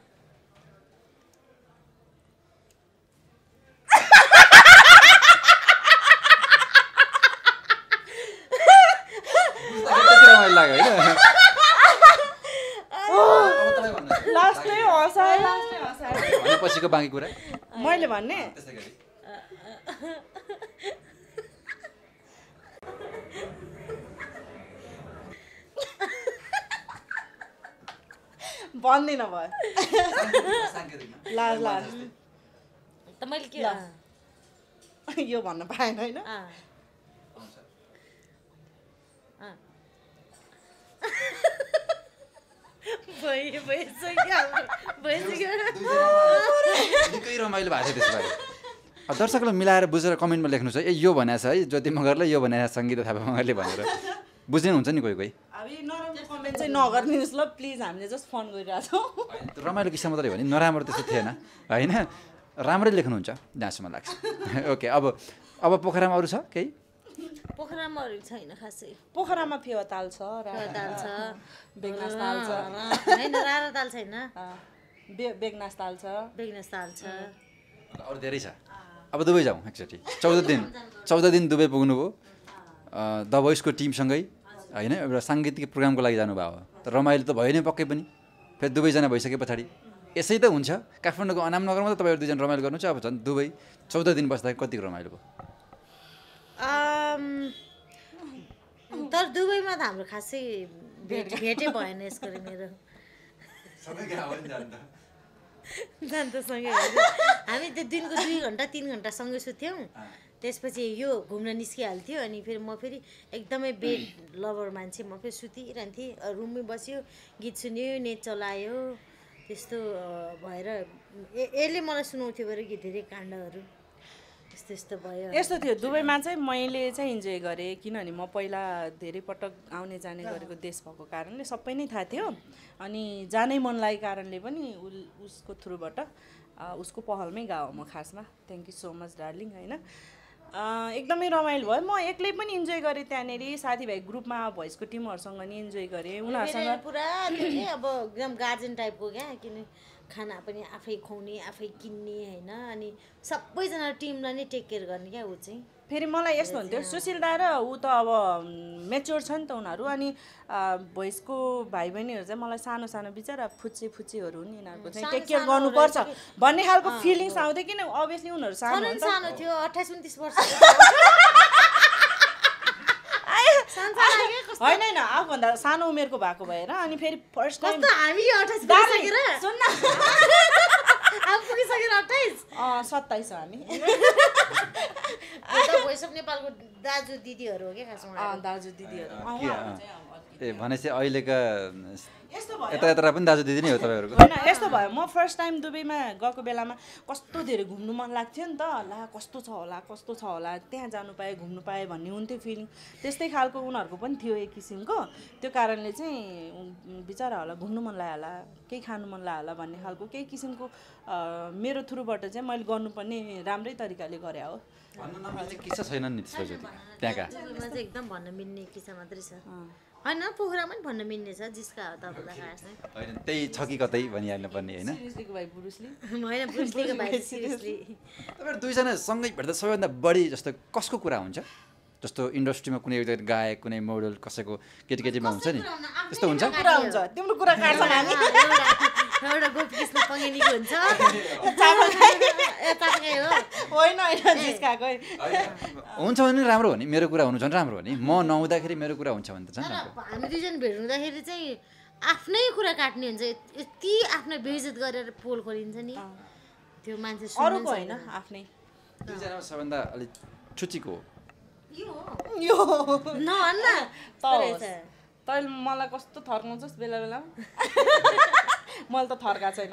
रमाइलो लाग्यो होइन लास्टै हँसाए लास्टै हँसाए भनेपछिको बाँकी कुरा मैले भन्ने भन्दिनँ भयो लाज लाज त मैले के यो भन्न पाएन होइन निकै रमाइलो भएको थियो त्यसमा दर्शकलाई मिलाएर बुझेर कमेन्टमा लेख्नुहोस् है ए यो भनेको छ है ज्योति मगरले यो भनेको छ सङ्गीता थापा मगरले भनेर बुझ्ने हुन्छ नि कोही कोही कमेन्ट चाहिँ नगरिदिनुहोस् ल प्लिज हामीले जस्ट फन गरिरहेको छौँ रमाइलो किस्सा मात्रै हो नि नराम्रो त्यस्तो थिएन होइन राम्रै लेख्नुहुन्छ जहाँसम्म लाग्छ ओके अब अब पोखरामा अरू छ केही पोखरामा अरू छैन खासै पोखरामा फेवा ताल छ ताल छ बेगनास ताल छ होइन रारा ताल छैन बेगनास ताल छ बेगनास ताल छ अरू धेरै छ अब दुबई जाउँ एकचोटि चौध दिन चौध दिन दुबई पुग्नुभयो द भोइसको टिमसँगै होइन एउटा साङ्गीतिक प्रोग्रामको लागि जानुभयो तर रमाइलो त भयो नै पक्कै पनि फेरि दुबईजना भइसके पछाडि यसै त हुन्छ काठमाडौँको अनामनगरमा त तपाईँहरू दुईजना रमाइलो गर्नु छ अब झन् दुबई चौध दिन बस्दाखेरि कतिको रमाइलो भयो तर दुबईमा त हाम्रो खासै भेट भेटै भएन यसको मेरो जान त सँगै हामी त्यो दिनको दुई घन्टा तिन घन्टा सँगै सुत्थ्यौँ त्यसपछि यो घुम्न निस्किहाल्थ्यो अनि फेरि म फेरि एकदमै बेड लभर मान्छे म फेरि सुतिरहन्थेँ रुममै बस्यो गीत सुन्यो नेट चलायो त्यस्तो भएर यसले मलाई सुनाउँथ्यो बरु गीत धेरै काण्डहरू यस्तो यस्तो भयो यस्तो थियो दुबईमा चाहिँ मैले चाहिँ इन्जोय गरेँ किनभने म पहिला धेरै पटक आउने जाने गरेको देश भएको कारणले सबै नै थाहा थियो अनि जानै मन लागेको कारणले पनि उसको थ्रुबाट उसको पहलमै गाओ म खासमा thank you so much darling होइन एकदमै रमाइलो भयो म एक्लै पनि इन्जोय गरेँ त्यहाँनिर साथीभाइ ग्रुपमा भोइसको टिमहरूसँग नि इन्जोय गरेँ उनीहरूसँग पुरा अब एकदम गार्जेन टाइपको क्या किन खाना पनि आफै खुवाउने आफै किन्ने होइन अनि सबैजना टिमलाई नै टेक केयर गर्ने क्या ऊ चाहिँ फेरि मलाई यस्तो हुन्थ्यो सुशील दा र ऊ त अब मेच्योर छ नि त उनीहरू अनि भोइसको भाइ बहिनीहरू चाहिँ मलाई सानो सानो बिचरा फुच्चे फुच्चेहरू हुन् यिनीहरूको चाहिँ टेक केयर गर्नुपर्छ भन्ने खालको फिलिङ्स आउँथ्यो किन अभियसली उनीहरू सानो नि सानो थियो अट्ठाइस उन्तिस वर्ष होइन होइन आफूभन्दा सानो उमेरको भएको भएर अनि फेरि फर्स्ट टाइम हामी सत्ताइस हो हामी नेपालको दाजु दिदीहरू हो क्या खासमा दाजु दिदीहरू ए भनेपछि अहिलेका यता यता पनि दाजु दिदी नै हो तपाईँहरूको होइन यस्तो भयो म फर्स्ट टाइम दुबईमा गएको बेलामा कस्तो धेरै घुम्नु मन लाग्थ्यो नि त ला कस्तो छ होला कस्तो छ होला त्यहाँ जानु पाएँ घुम्नु पाएँ भन्ने हुन्थ्यो फिलिङ त्यस्तै खालको उनीहरूको पनि थियो एक किसिमको त्यो कारणले चाहिँ बिचरा होला घुम्नु मन लाग्यो होला केही खानु मन लाग्यो होला भन्ने खालको केही किसिमको मेरो थ्रुबाट चाहिँ मैले गर्नुपर्ने राम्रै तरिकाले गरे हो किस्सा छैन नि त्यसपछि त्यहाँका एकदम भन्न मिल्ने किस्सा मात्रै छ होइन पोखरामा पनि भन्न मिल्ने छ जिस्का हो तपाईँलाई खास होइन त्यही छ कि कतै भनिहाल्नु पर्ने होइन होइन बुरुसलीको भाइ सिरियसली तपाईँहरू दुईजना सँगै भेट्दा सबैभन्दा बढी जस्तो कसको कुरा हुन्छ जस्तो इन्डस्ट्रीमा कुनै एउटा गायक कुनै मोडल कसैको केटीकेटीमा हुन्छ नि त्यस्तो हुन्छ कुरा हुन्छ तिम्रो कुरा काट्छौँ हामी एउटा गोपकृष्ण पङ्गेनीको हुन्छ होइन होइन जिस्काको हुन्छ भने राम्रो हो नि मेरो कुरा हुनु झन् राम्रो हो नि म नहुँदाखेरि मेरो कुरा हुन्छ भने त झन् राम्रो हामी दुईजना भेट हुँदाखेरि चाहिँ आफ्नै कुरा काट्ने हुन्छ यति आफ्नै बेइज्जत गरेर पोल खोलिन्छ नि त्यो मान्छे अरूको होइन आफ्नै दुईजना सबभन्दा अलिक छुच्चीको यो नभन्न तैँले मलाई कस्तो थर्काउँछस् बेला बेलामा मैले त थर्का छैन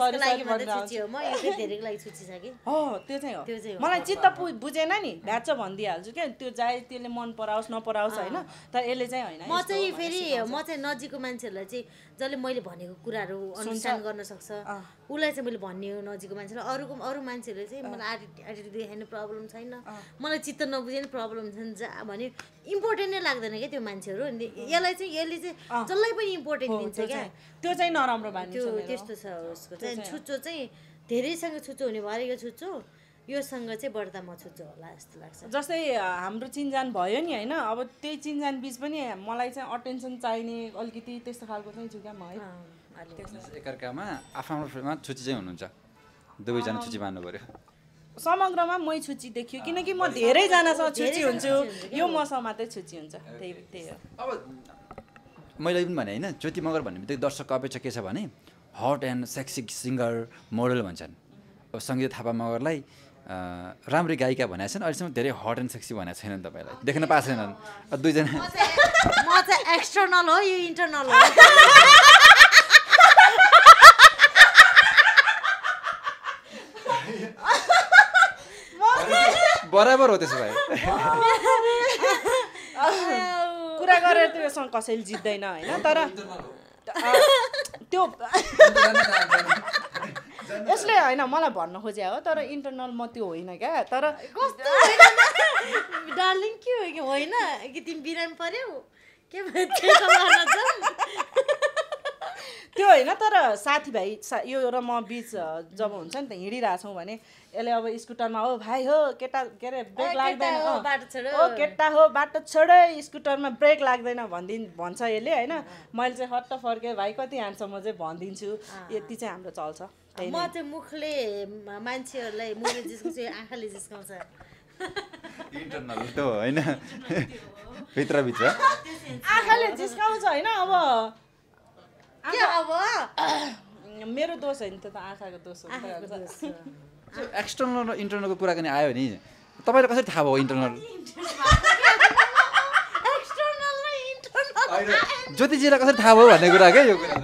हो त्यो चाहिँ हो मलाई चित्त बुझेन नि भ्याच भनिदिइहाल्छु क्या त्यो जाए त्यसले मन पराओस् नपराओस् होइन तर यसले चाहिँ होइन म चाहिँ फेरि म चाहिँ नजिकको मान्छेहरूलाई चाहिँ जसले मैले भनेको कुराहरू अनुसन्धान गर्न सक्छ उसलाई चाहिँ मैले भन्ने हो नजिकको मान्छेलाई अरूको अरू मान्छेहरूले चाहिँ मलाई एटिट्युड एटिट्युड देखाउने प्रब्लम छैन मलाई चित्त नबुझे नि प्रब्लम छ नि जा भने इम्पोर्टेन्ट नै लाग्दैन क्या त्यो मान्छेहरू अनि यसलाई चाहिँ यसले चाहिँ जसलाई पनि इम्पोर्टेन्ट दिन्छ क्या त्यो चाहिँ नराम्रो बानी त्यो त्यस्तो छ उसको चाहिँ छुच्चो चाहिँ धेरैसँग छुच्चो हुने भएर यो छुच्चो योसँग चाहिँ बढ्दा म छुच्चो होला जस्तो लाग्छ जस्तै हाम्रो चिनजान भयो नि होइन अब त्यही चिनजान बिच पनि मलाई चाहिँ अटेन्सन चाहिने अलिकति त्यस्तो खालको चाहिँ छु क्या म है एकअर्कामा आफ्नो आफ्नोमा छुच्ची चाहिँ हुनुहुन्छ दुवैजना छुच्ची मान्नु पर्यो समग्रमा मै छुच्ची देखियो किनकि म धेरैजनासँग छुच्ची हुन्छु यो मसँग मात्रै छुच्ची हुन्छ त्यही त्यही हो अब मैले पनि भने होइन ज्योति मगर भन्ने बित्तिकै दर्शकको अपेक्षा के छ भने hot and sexy singer model भन्छन् अब सङ्गीता थापा मगरलाई राम्री गायिका भनेको छन् अहिलेसम्म धेरै हट एन्ड सेक्सी भनेको छैनन् तपाईँलाई देख्न पाएको छैनन् दुईजना म चाहिँ एक्सटर्नल हो यो इन्टरनल हो बराबर हो त्यसो भए कुरा गरेर त योसँग कसैले जित्दैन होइन तर त्यो यसले होइन मलाई भन्न खोजे हो तर इन्टरनल म त्यो होइन क्या तर डार्लिङ के हो कि होइन कि तिमी बिरामी पर्यौ के त्यो होइन तर साथीभाइ यो र म बिच जब हुन्छ नि त हिँडिरहेछौँ भने यसले अब स्कुटरमा हो भाइ हो केटा के अरे ब्रेक लाग्दैन हो केटा हो बाटो छोडै स्कुटरमा ब्रेक लाग्दैन भनिदिन् भन्छ यसले होइन मैले चाहिँ हट्ट फर्केँ भाइ कति हान्छ म चाहिँ भनिदिन्छु यति चाहिँ हाम्रो चल्छ म चाहिँ मुखले मान्छेहरूलाई मुखले जिस्काउँछु आँखाले जिस्काउँछ इन्टरनल त होइन भित्रभित्र आँखाले जिस्काउँछ होइन अब के अब मेरो दोष होइन त आँखाको दोष हो एक्सटर्नल र इन्टरनलको कुराकानी आयो नि तपाईँलाई कसरी थाहा भयो इन्टरनल एक्सटर्नल र इन्टरनल ज्योतिजीलाई कसरी थाहा भयो भन्ने कुरा क्या यो कुरा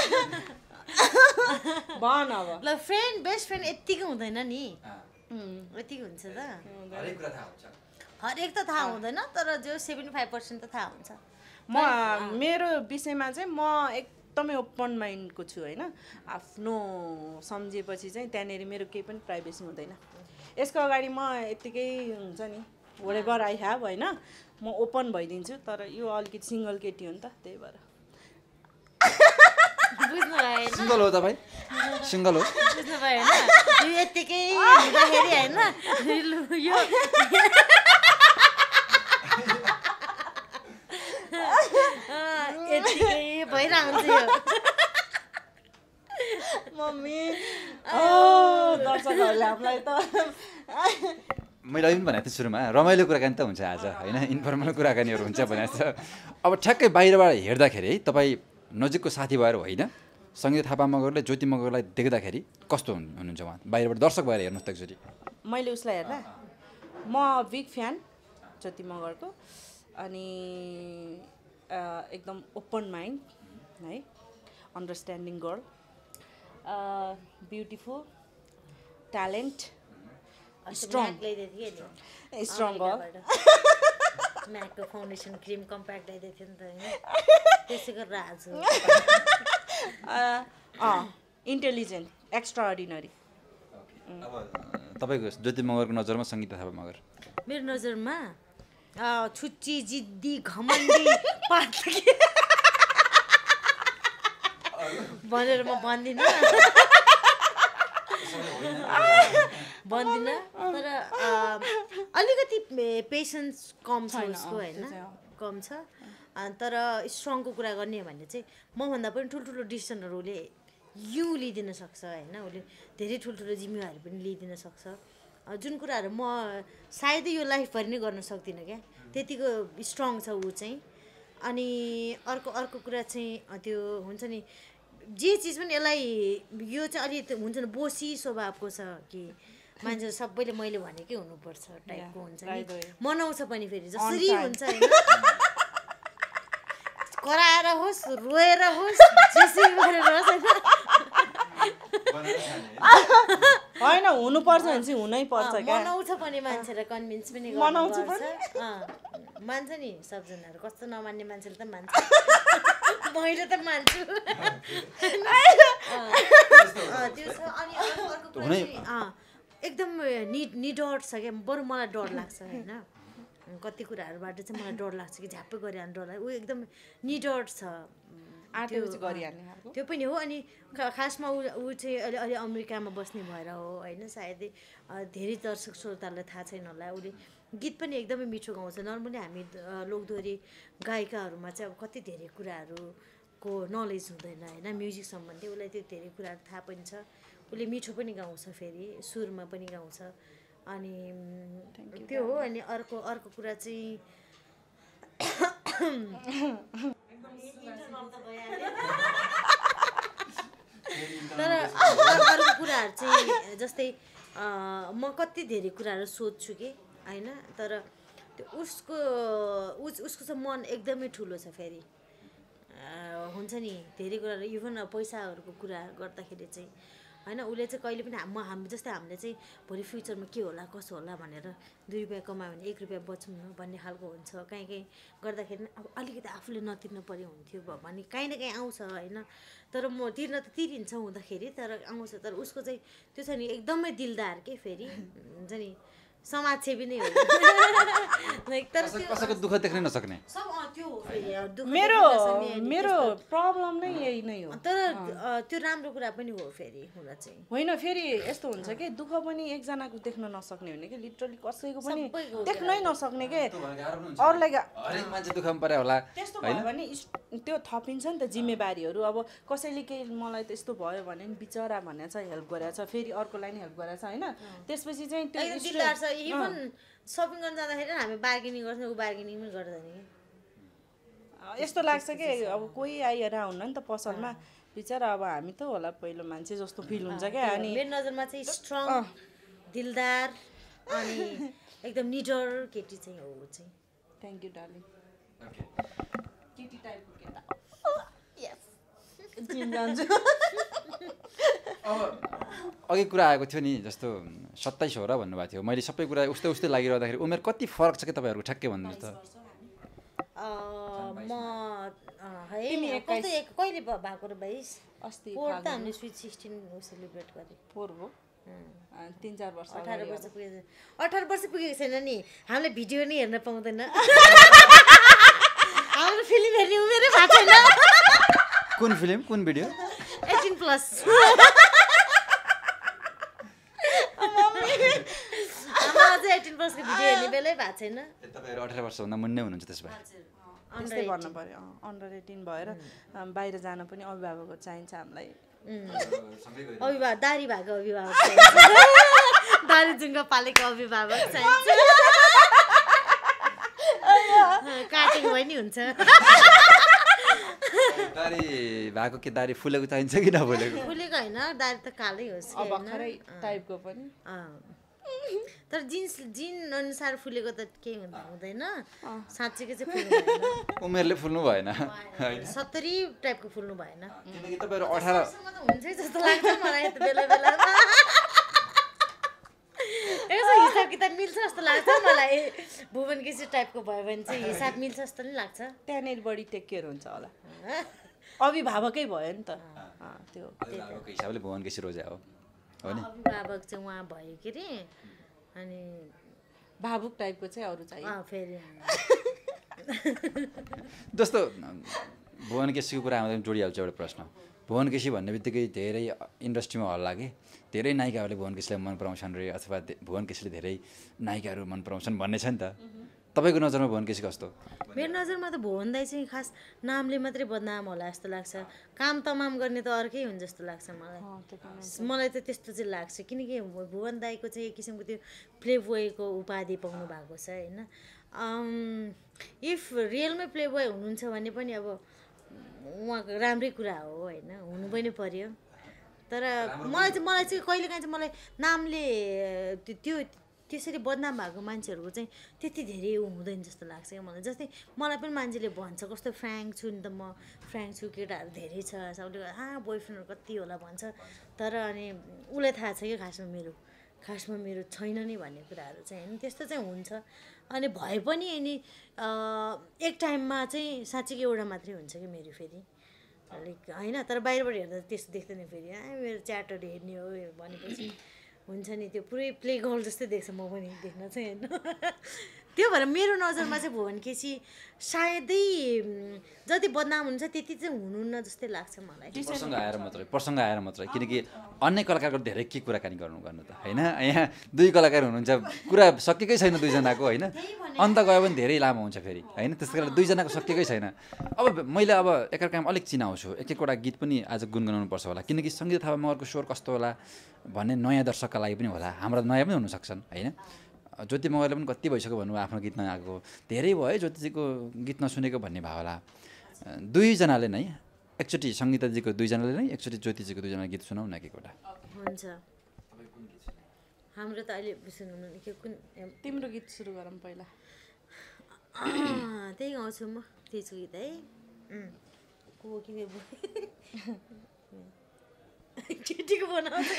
भन अब ल फ्रेन्ड बेस्ट फ्रेन्ड यत्तिकै हुँदैन नि यतिकै हुन्छ त हरेक त थाहा हुँदैन तर जो सेभेन्टी फाइभ पर्सेन्ट त थाहा हुन्छ म मेरो विषयमा चाहिँ म एकदमै ओपन माइन्डको छु होइन आफ्नो सम्झेपछि चाहिँ त्यहाँनिर मेरो केही पनि प्राइभेसी हुँदैन यसको अगाडि म यत्तिकै हुन्छ नि whatever आई ह्याभ होइन म ओपन भइदिन्छु तर यो अलिकति सिङ्गल केटी हो नि त त्यही भएर बुझ्नु भयो सिङ्गल हो तपाईँ सिङ्गल हो बुझ्नु भयो होइन यो यत्तिकै हुँदाखेरि होइन यो यत्तिकै भइरहन्छ यो मम्मी ओ दर्शकहरूले हामीलाई त मैले अहिले पनि भनेको थिएँ सुरुमा रमाइलो कुराकानी त हुन्छ आज होइन इन्फर्मल कुराकानीहरू हुन्छ भनेको छ अब ठ्याक्कै बाहिरबाट हेर्दाखेरि है तपाईँ नजिकको साथी भएर होइन सङ्गीता थापा मगरले ज्योति मगरलाई देख्दाखेरि कस्तो हुनुहुन्छ उहाँ बाहिरबाट दर्शक भएर हेर्नुहोस् त एकचोटि मैले उसलाई हेर्दा म बिग फ्यान ज्योति मगरको अनि एकदम ओपन माइन्ड है understanding girl beautiful talent strong strong girl म्याकको फाउन्डेसन क्रिम कम्प्याक्ट ल्याइदिएको थियो नि त होइन त्यसै गरेर आज इन्टेलिजेन्ट एक्स्ट्रा अर्डिनरी अब तपाईँको ज्योति मगरको नजरमा सङ्गीता थापा मगर मेरो नजरमा छुच्ची जिद्दी घमण्डी पातली भनेर म भन्दिनँ भन्दिनँ तर अलिकति पेसेन्स कम छ उसको होइन कम छ तर स्ट्रङको कुरा गर्ने हो भने चाहिँ मभन्दा पनि ठुल्ठुलो डिसिसनहरू उसले युँ लिइदिन सक्छ होइन उसले धेरै ठुल्ठुलो जिम्मेवारी पनि लिइदिन सक्छ जुन कुराहरू म सायदै यो लाइफभरि नै गर्न सक्दिनँ क्या त्यतिको स्ट्रङ छ ऊ चाहिँ अनि अर्को अर्को कुरा चाहिँ त्यो हुन्छ नि जे चिज पनि यसलाई यो चाहिँ अलि हुन्छ नि बोसी स्वभावको छ कि मान्छे सबैले मैले भनेकै हुनुपर्छ टाइपको हुन्छ नि मनाउँछ पनि फेरि जसरी हुन्छ होइन कराएर होस् रोएर होस् जेसुकै गरेर होस् होइन हुनुपर्छ भने चाहिँ हुनै पर्छ क्या मनाउँछ पनि मान्छेलाई कन्भिन्स पनि मनाउँछ मान्छ नि सबजनाहरू कस्तो नमान्ने मान्छेले त मान्छ मैले त मान्छु त्यो छ अनि अर्को कुरा चाहिँ एकदम नि निडर छ क्या बरु मलाई डर लाग्छ होइन कति कुराहरूबाट चाहिँ मलाई डर लाग्छ कि झ्याप्पै गरिहाल्नु डर लाग्छ ऊ एकदम निडर छ त्यो पनि हो अनि खासमा ऊ ऊ चाहिँ अलि अलि अमेरिकामा बस्ने भएर हो होइन सायदै धेरै दर्शक श्रोतालाई थाहा छैन होला उसले गीत पनि एकदमै मिठो गाउँछ नर्मली हामी लोकदोहोरी गायिकाहरूमा चाहिँ अब कति धेरै कुराहरूको नलेज हुँदैन होइन म्युजिक सम्बन्धी उसलाई त्यो धेरै कुराहरू थाहा पनि छ उसले मिठो पनि गाउँछ फेरि सुरमा पनि गाउँछ अनि त्यो हो अनि अर्को अर्को कुरा चाहिँ तर अर्को कुराहरू चाहिँ जस्तै म कति धेरै कुराहरू सोध्छु कि होइन तर त्यो उसको उस उसको चाहिँ मन एकदमै ठुलो छ फेरि हुन्छ नि धेरै कुराहरू इभन पैसाहरूको कुरा गर्दाखेरि चाहिँ होइन उसले चाहिँ कहिले पनि म हामी जस्तै हामीले चाहिँ भोलि फ्युचरमा के होला कसो होला भनेर दुई रुपियाँ कमायो भने एक रुपियाँ बचौँ न भन्ने खालको हुन्छ काहीँ काहीँ गर्दाखेरि अब अलिकति आफूले नतिर्नु पर्यो हुन्थ्यो भने काहीँ न काहीँ आउँछ होइन तर म तिर्न त तिरिन्छ हुँदाखेरि तर आउँछ तर उसको चाहिँ त्यो छ नि एकदमै दिलदार के फेरि हुन्छ नि समाजसेवी नै हो तर कसैको दुःख देख्नै नसक्ने मेरो मेरो प्रब्लम नै यही नै हो तर त्यो राम्रो कुरा पनि हो फेरि हुन चाहिँ होइन फेरि यस्तो हुन्छ कि दुःख पनि एकजनाको देख्न नसक्ने हुने कि लिटरली कसैको पनि देख्नै नसक्ने के अरूलाई मान्छे दुःखमा परे होला त्यस्तो भयो भने त्यो थपिन्छ नि त जिम्मेवारीहरू अब कसैले केही मलाई त्यस्तो भयो भने नि बिचरा भनेर चाहिँ हेल्प गरेछ फेरि अर्कोलाई नि हेल्प गरेछ होइन त्यसपछि चाहिँ त्यो इभन सपिङ गर्न जाँदाखेरि हामी बार्गेनिङ गर्छौँ ऊ बार्गेनिङ पनि गर्दैन कि यस्तो लाग्छ कि अब कोही आइएर आउन्न नि त पसलमा बिचरा अब हामी त होला पहिलो मान्छे जस्तो फिल हुन्छ क्या अनि मेरो नजरमा चाहिँ स्ट्रङ दिलदार अनि एकदम निडर केटी चाहिँ हो ऊ चाहिँ। Thank you darling. केटी टाइपको केटा। यस जिम जान्छु। अघि कुरा आएको थियो नि जस्तो सत्ताइस हो र भन्नुभएको थियो, मैले सबै कुरा उस्तै उस्तै लागिरहँदाखेरि उमेर कति फरक छ कि तपाईँहरूको ठ्याक्कै भन्नुहोस् त। म है कस्तो कहिले भएको र बाइस अस्ति फोर त हामीले स्विट सिक्सटिन सेलिब्रेट गरेँ। फोर हो तिन चार वर्ष अठार वर्ष पुगेको अठार वर्ष पुगेको छैन नि, हामीले भिडियो नै हेर्न पाउँदैन। हाम्रो फिल्म हेर्ने उमेरै भएको छैन। कुन फिल्म कुन भिडियो? Eighteen plus. हाम्रो अझै एटिन प्लसको भिडियो हेर्ने बेलै भएको छैन। तपाईँहरू अठार वर्षभन्दा मुन्ने हुनुहुन्छ त्यसो भए? त्यस्तै भन्नु पऱ्यो। अन्डर एटिन भएर बाहिर जान पनि अभिभावकको चाहिन्छ हामीलाई। अभिभावक दारी भएको अभिभावक दारी जुङ्गा पालेको अभिभावक चाहिन्छ। काटेको भए नि हुन्छ। दारी भएको के दारी फुलेको चाहिन्छ कि नफुलेको? फुलेको होइन, दारी त कालै होस् अब भर्खरै टाइपको पनि। तर जिन्स जिन अनुसार फुलेको त केही हुँदा हुँदैन, साँच्चीको चाहिँ फुल्नु भएन। उमेरले फुल्नु भएन, सत्तरी टाइपको फुल्नु भएन। किनकि तपाईँहरू अठार हुन्छै जस्तो लाग्छ मलाई त बेला बेलामा। यसो हिसाब किताब मिल्छ जस्तो लाग्छ मलाई। भुवन केसी टाइपको भयो भने चाहिँ हिसाब मिल्छ जस्तो नि लाग्छ। त्यहाँनिर बढी टेक केयर हुन्छ होला। अभिभावकै भयो नि त त्यो हिसाबले भुवन केसी रोजा हो हो नि। अभिभावक चाहिँ उहाँ भयो के अरे, अनि भावुक टाइपको चाहिँ अरू चाहियो फेरि। जस्तो भुवन केसीको कुरा आउँदा जोडिहाल्छ एउटा प्रश्न। भुवन केसी भन्ने बित्तिकै धेरै इन्डस्ट्रीमा हल्ला कि धेरै नायिकाहरूले भुवन केसीलाई मन पराउँछन् रे, अथवा भुवन केसीले धेरै नायिकाहरू मन पराउँछन् भन्ने छ नि त। तपाईँको नजरमा भुवन केसी कस्तो? मेरो नजरमा त भुवन दाई चाहिँ खास नामले मात्रै बदनाम होला जस्तो लाग्छ। काम तमाम गर्ने त अर्कै हुन्छ जस्तो लाग्छ मलाई। मलाई त त्यस्तो चाहिँ लाग्छ, किनकि भुवन दाईको चाहिँ एक किसिमको त्यो प्ले बोयको उपाधि पाउनु भएको छ होइन। इफ रियलमै प्ले बोय हुनुहुन्छ भने पनि अब उहाँको राम्रै कुरा हो होइन, हुनु पनि पर्यो। तर मलाई चाहिँ मलाई चाहिँ कहिलेकाहीँ चाहिँ मलाई नामले त्यो त्यसरी बदनाम भएको मान्छेहरूको चाहिँ त्यति धेरै हुँदैन जस्तो लाग्छ क्या मलाई। जस्तै मलाई पनि मान्छेले भन्छ कस्तो फ्र्याङ्क छु नि त म, फ्र्याङ्क छु, केटाहरू धेरै छ, सबले आ बोयफ्रेन्डहरू कति होला भन्छ। तर अनि उसलाई थाहा छ कि खासमा मेरो खासमा मेरो छैन नि भन्ने कुराहरू चाहिँ होइन, त्यस्तो चाहिँ हुन्छ। अनि भए पनि अनि एक टाइममा चाहिँ साँच्चीकै एउटा मात्रै हुन्छ कि मेरो फेरि अलिक होइन। तर बाहिरबाट हेर्दा त्यस्तो देख्दैन फेरि, आ मेरो च्याटहरू हेर्ने हो भनेपछि हुन्छ नि त्यो पुरै प्ले गर्ल जस्तै देख्छ म पनि देख्न चाहिँ होइन। त्यो भएर मेरो नजरमा चाहिँ भुवन केसी सायदै जति बदनाम हुन्छ त्यति चाहिँ हुनुहुन्न जस्तै लाग्छ मलाई। प्रसङ्ग आएर मात्रै प्रसङ्ग आएर मात्रै किनकि अन्य कलाकारको धेरै के कुराकानी गर्नु गर्नु त होइन। यहाँ दुई कलाकार हुनुहुन्छ, कुरा सकेकै छैन दुईजनाको होइन, अन्त गयो भने धेरै लामो हुन्छ फेरि होइन। त्यस कारण दुईजनाको सकेकै छैन। अब मैले अब एकअर्कामा अलिक चिनाउँछु, एक एकवटा गीत पनि आज गुनगुनाउनु पर्छ होला, किनकि सङ्गीत थापा मगरको स्वर कस्तो होला भन्ने नयाँ दर्शकका लागि पनि होला, हाम्रा नयाँ पनि हुनसक्छन् होइन। ज्योति मगरले पनि कति भइसक्यो भन्नु आफ्नो गीत नआएको, धेरै भयो ज्योतिजीको गीत नसुनेको भन्ने भयो होला। दुईजनाले नै एकचोटि सङ्गीताजीको दुईजनाले नै एकचोटि ज्योतिजीको दुईजना गीत सुनाउ न एक एकवटा। हुन्छ हाम्रो त अहिले सुन्नु के कुन तिम्रो गीत सुरु गरौँ पहिला। त्यही गाउँछु म, त्यही छु गीत है। को कि केटीको बनाउँछ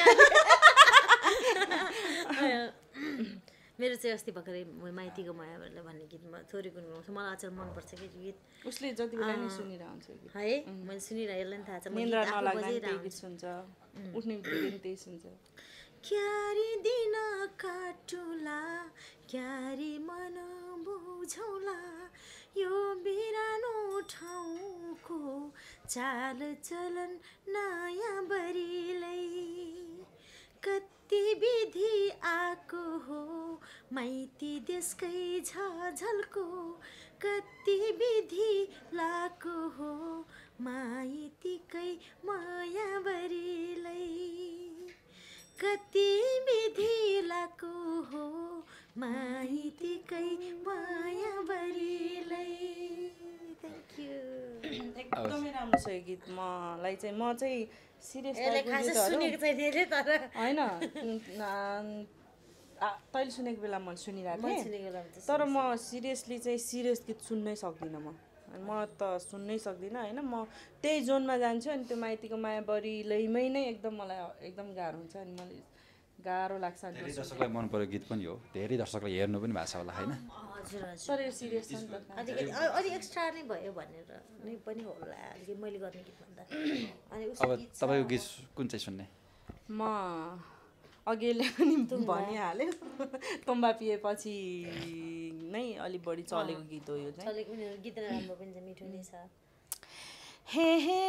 मेरो चाहिँ अस्ति भर्खरै माइतीको माया भन्ने गीतमा थोरै गुनगुनाउँछु, मलाई अचेल मनपर्छ कि गीत। उसले जति बेला नि सुनिरहन्छ है, मैले सुनिरहेँ, यसलाई पनि थाहा छ। निन्द्रा नलाग्दा त्यही गीत सुन्छ, उठ्ने बित्तिकै त्यही सुन्छ। क्यारी दिन काटुला क्यारी मन बुझौला, यो बिरानो ठाउँको चाल चलन नयाँ बरिलै, कति विधि आएको हो माइती देशकै झझल्को, कति विधि लाएको हो माइतीकै मायाबरीलाई, कति विधि लाएको हो माइतीकै मायाबरीलाई। Thank you. एकदमै राम्रो छ यो गीत। मलाई चाहिँ म चाहिँ सिरियस सुनेको छैन तर होइन तैँले सुनेको बेला मैले सुनिरहेको मैले थिएँ सुनेको बेलामा चाहिँ तर म सिरियसली चाहिँ सिरियस गीत सुन्नै सक्दिनँ म म त सुन्नै सक्दिनँ होइन म त्यही जोनमा जान्छु अनि त्यो माइतीको मायाबरी लैमै नै एकदम मलाई एकदम गाह्रो हुन्छ अनि मलाई गाह्रो लाग्छ अनि धेरै दर्शकलाई मन परेको गीत पनि हो धेरै दर्शकलाई हेर्नु पनि भएको छ होला होइन हजुर हजुर तर यो सिरियस छ नि त अलिकति अ- अलिक एक्स्ट्रा नै भयो भनेर नै पनि होला अलिकति मैले गर्ने गीत भन्दा अनि उसको अब गीत छ तपाईँको गीत कुन चाहिँ सुन्ने म अघिले पनि भनिहाल्यो तुम्बा पिएपछि नै अलिक बढी चलेको गीत हो यो चाहिँ चलेको पनि गीत राम्रो पनि छ मिठो नै छ हे हे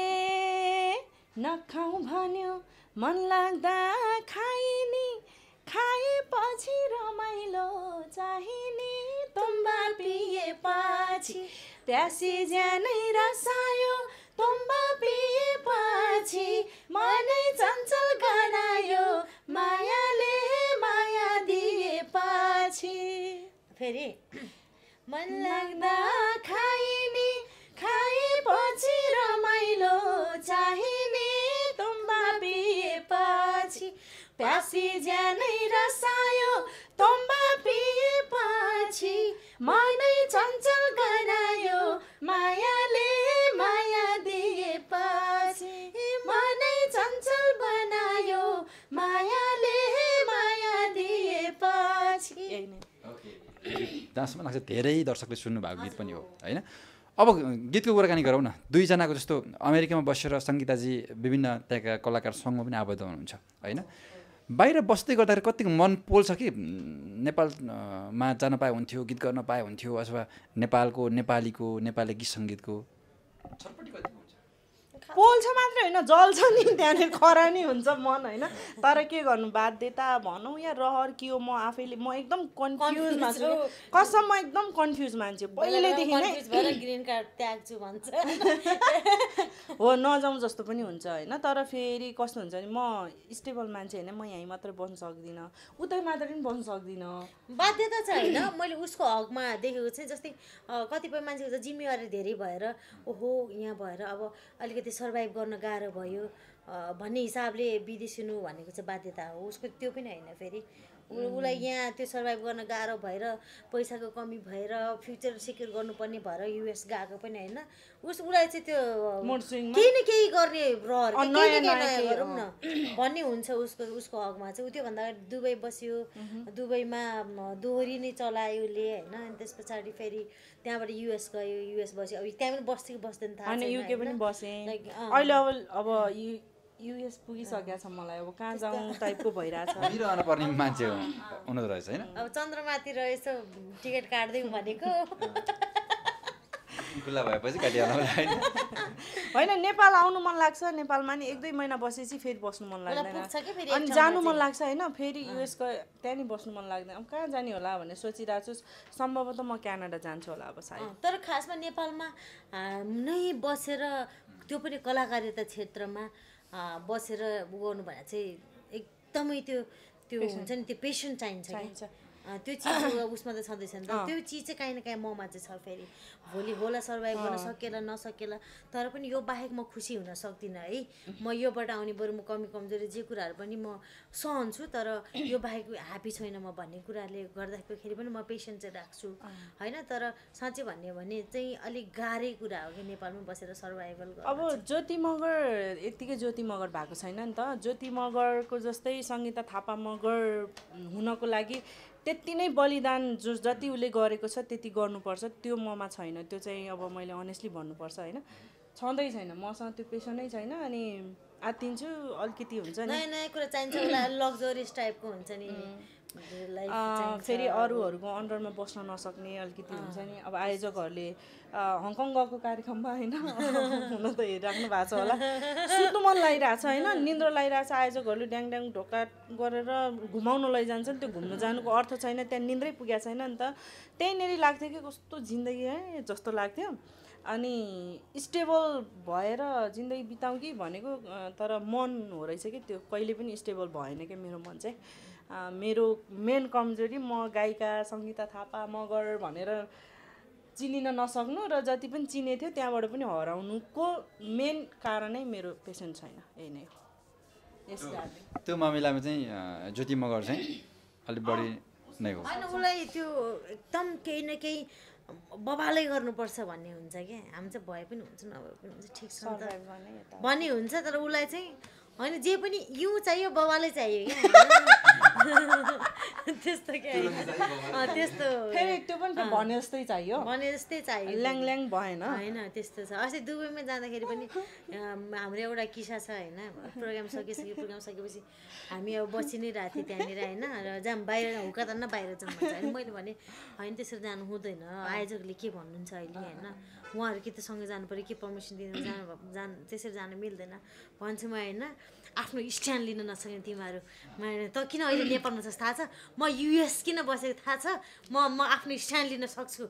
नखाऊ भन्यो मन लाग्दा खाइनी खाएपछि रमाइलो चाहिने तुम्बा पिएपछि प्यासी ज्यानै रसायो तुम्बा पिएपछि मनै चञ्चल गरायो मायाले माया दिएपछि फेरि मन लाग्दा खाइने खाएपछि रमाइलो चाहिने तुम्बा पिएपछि प्यासी ज्यानै रसायो तुम्बा पिएपछि मनै चञ्चल गरायो मायाले माया दिएपछि मनै चञ्चल बनायो मायाले माया दिएपछि यही नै जहाँसम्म लाग्छ धेरै दर्शकले सुन्नु भएको गीत पनि हो होइन अब गीतको कुराकानी गरौँ न दुईजनाको जस्तो अमेरिकामा बसेर सङ्गीताजी विभिन्न त्यहाँका कलाकार सङ्घमा पनि आबद्ध हुनुहुन्छ होइन बाहिर बस्दै गर्दाखेरि कतिको मन पोल्छ कि नेपालमा जान पाए हुन्थ्यो गीत गर्न पाए हुन्थ्यो अथवा नेपालको नेपालीको नेपाली गीत सङ्गीतको छटपट्टि कति हुन्छ पोल्छ मात्रै होइन जल्छ नि त्यहाँनिर खरानी हुन्छ मन होइन तर के गर्नु बाध्यता भनौँ या रहर के हो म आफैले म एकदम कन्फ्युजमा छु कसम म एकदम कन्फ्युज मान्छे पहिल्यैदेखि नै कन्फ्युज भएर ग्रिन कार्ड त्याग्छु भन्छ हो नजाउँ जस्तो पनि हुन्छ होइन तर फेरि कस्तो हुन्छ भने म स्टेबल मान्छे होइन म यहीँ मात्रै बस्न सक्दिनँ उतै मात्रै पनि बस्न सक्दिनँ बाध्यता छ होइन मैले उसको हकमा देखेको चाहिँ जस्तै अ, कतिपय मान्छेको चाहिँ जिम्मेवारी धेरै भएर ओहो यहाँ भएर अब अलिकति सर्भाइभ गर्न गाह्रो भयो अ, भन्ने हिसाबले विदेश हुनु भनेको चाहिँ बाध्यता हो उसको त्यो पनि होइन फेरि उ- उसलाई यहाँ त्यो सर्भाइभ गर्न गाह्रो भएर पैसाको कमी भएर फ्युचर सिक्योर गर्नुपर्ने भएर युएस गएको पनि होइन उस उसलाई चाहिँ त्यो मुड स्विङमा केही न केही गर्ने रहर अँ, के- केही न नयाँ केही नयाँ नयाँ केही, गरौँ न भन्ने हुन्छ उसको उसको हकमा चाहिँ उ त्योभन्दा अगाडि दुबई बस्यो दुबईमा म, दोहोरी नै चलायो उसले होइन अनि त्यस पछाडि फेरि त्यहाँबाट युएस गयो युएस बस्यो अब त्यहाँ पनि बस्यो कि बस्दैन थाहा अनि छैन युके पनि होइन। बसेँ Like, अँ। अहिले अब अब यु युएस पुगिसकेको छ मलाई अब कहाँ जाउँ टाइपको भइरहेछ मिरहन पर्ने मान्छे हुनुहुँदो रहेछ होइन अब चन्द्रमातिर यसो टिकट काट्दै भनेको खुल्ला भएपछि काटिहाल्नु होइन होइन नेपाल आउनु मन लाग्छ नेपालमा नि एक दुई महिना बसेपछि फेरि बस्नु मन उसलाई लाग्दैन पुग्छ कि फेरि अनि एक जानु ठाउँमा मन लाग्छ होइन फेरि युएस गए त्यहाँ नि बस्नु मन लाग्दैन अब कहाँ जाने होला भनेर सोचिरहेको छु सम्भवतः म क्यानाडा जान्छु होला अब सायद अँ, तर खासमा नेपालमा आ, नै बसेर त्यो पनि कलाकारिता क्षेत्रमा आ, बसेर उ गर्नु भने चाहिँ एकदमै त्यो त्यो हुन्छ नि त्यो पेसन चाहिन्छ कि चाहिन्छ। अँ, त्यो चिज उसमा त छँदैछ नि त त्यो चिज चाहिँ काहीँ न काहीँ ममा चाहिँ छ फेरि भोलि होला सर्भाइभ गर्न सकेला नसकेला तर पनि यो बाहेक म खुसी हुन सक्दिनँ है म योबाट आउने बरु म कमी कमजोरी जे कुराहरू पनि म सहन्छु तर यो बाहेक ह्याप्पी छैन म भन्ने कुराले गर्दाखेरि पनि म पेसेन्ट चाहिँ राख्छु होइन तर साँच्चै भन्ने हो भने चाहिँ अलिक गाह्रै कुरा हो कि नेपालमा बसेर सर्भाइभल गर्नु अब ज्योति मगर यत्तिकै ज्योति मगर भएको छैन नि त ज्योति मगरको जस्तै सङ्गीता थापा मगर हुनको लागि त्यति नै बलिदान जो जति उसले गरेको छ त्यति गर्नुपर्छ त्यो ममा छैन त्यो चाहिँ अब मैले अनेस्टली भन्नुपर्छ होइन छँदै छैन मसँग त्यो पेसनै छैन अनि आत्तिन्छु अलिकति हुन्छ नि नयाँ नयाँ कुरा चाहिन्छ उसलाई लग्जरियस टाइपको हुन्छ नि लाइफ अँ, फेरि अरूहरूको अन्डरमा बस्न नसक्ने अलिकति हुन्छ नि अब आयोजकहरूले अँ, हङकङ गएको कार्यक्रममा होइन हुन त हेरिराख्नु भएको छ होला सुत्नु मन लागिरहेको छ होइन निन्द्रो लागिरहेको छ आयोजकहरूले ड्याङ ड्याङ ढोका गरेर घुमाउन लैजान्छन् त्यो घुम्न जानुको अर्थ छैन त्यहाँ निन्द्रै पुगेको छैन नि त त्यहीँनिर लाग्थ्यो कि कस्तो जिन्दगी है जस्तो लाग्थ्यो अनि स्टेबल भएर जिन्दगी बिताउँ कि भनेको अँ, तर मन हो रहेछ कि त्यो कहिले पनि स्टेबल भएन क्या मेरो मन चाहिँ अँ, मेरो मेन कमजोरी म गायिका सङ्गीता थापा मगर भनेर चिनिन नसक्नु र जति पनि चिनेको थियो त्यहाँबाट पनि हराउनुको मेन कारणै मेरो पेसेन्ट छैन यही नै हो यस कारणले त्यो मामिलामा चाहिँ अँ, ज्योति मगर चाहिँ अलिक बढी नै हो होइन उसलाई त्यो एकदम केही न केही बबालै गर्नुपर्छ भन्ने हुन्छ क्या हामी चाहिँ भए पनि हुन्छ नभए पनि हुन्छ ठिक छ नि त भन्ने हुन्छ तर उसलाई चाहिँ होइन जे पनि युँ चाहियो बबालै चाहियो क्या त्यस्तो क्या त्यस्तो फेरि त्यो पनि त्यो भने जस्तै चाहियो भने जस्तै चाहियो ल्याङ ल्याङ भएन होइन त्यस्तो छ अस्ति दुबईमा जाँदाखेरि पनि हाम्रो एउटा किस्सा छ होइन प्रोग्राम सकिसक्यो प्रोग्राम सकेपछि हामी अब बसी नै रहेको थियौँ त्यहाँनिर होइन र जहाँ बाहिर हुका त न बाहिर जाउँ भन्छ होइन मैले भने होइन त्यसरी जानु हुँदैन आयोजकले के भन्नुहुन्छ अहिले होइन उहाँहरू कि त सँगै जानु पऱ्यो के पर्मिसन दिनु जानु जान त्यसरी जानु मिल्दैन भन्छु म होइन आफ्नो स्ट्यान्ड लिन नसक्ने तिमीहरू त किन अहिले नेपालमा छ थाहा छ म युएस किन बसेको थाहा छ म म आफ्नो स्ट्यान्ड लिन सक्छु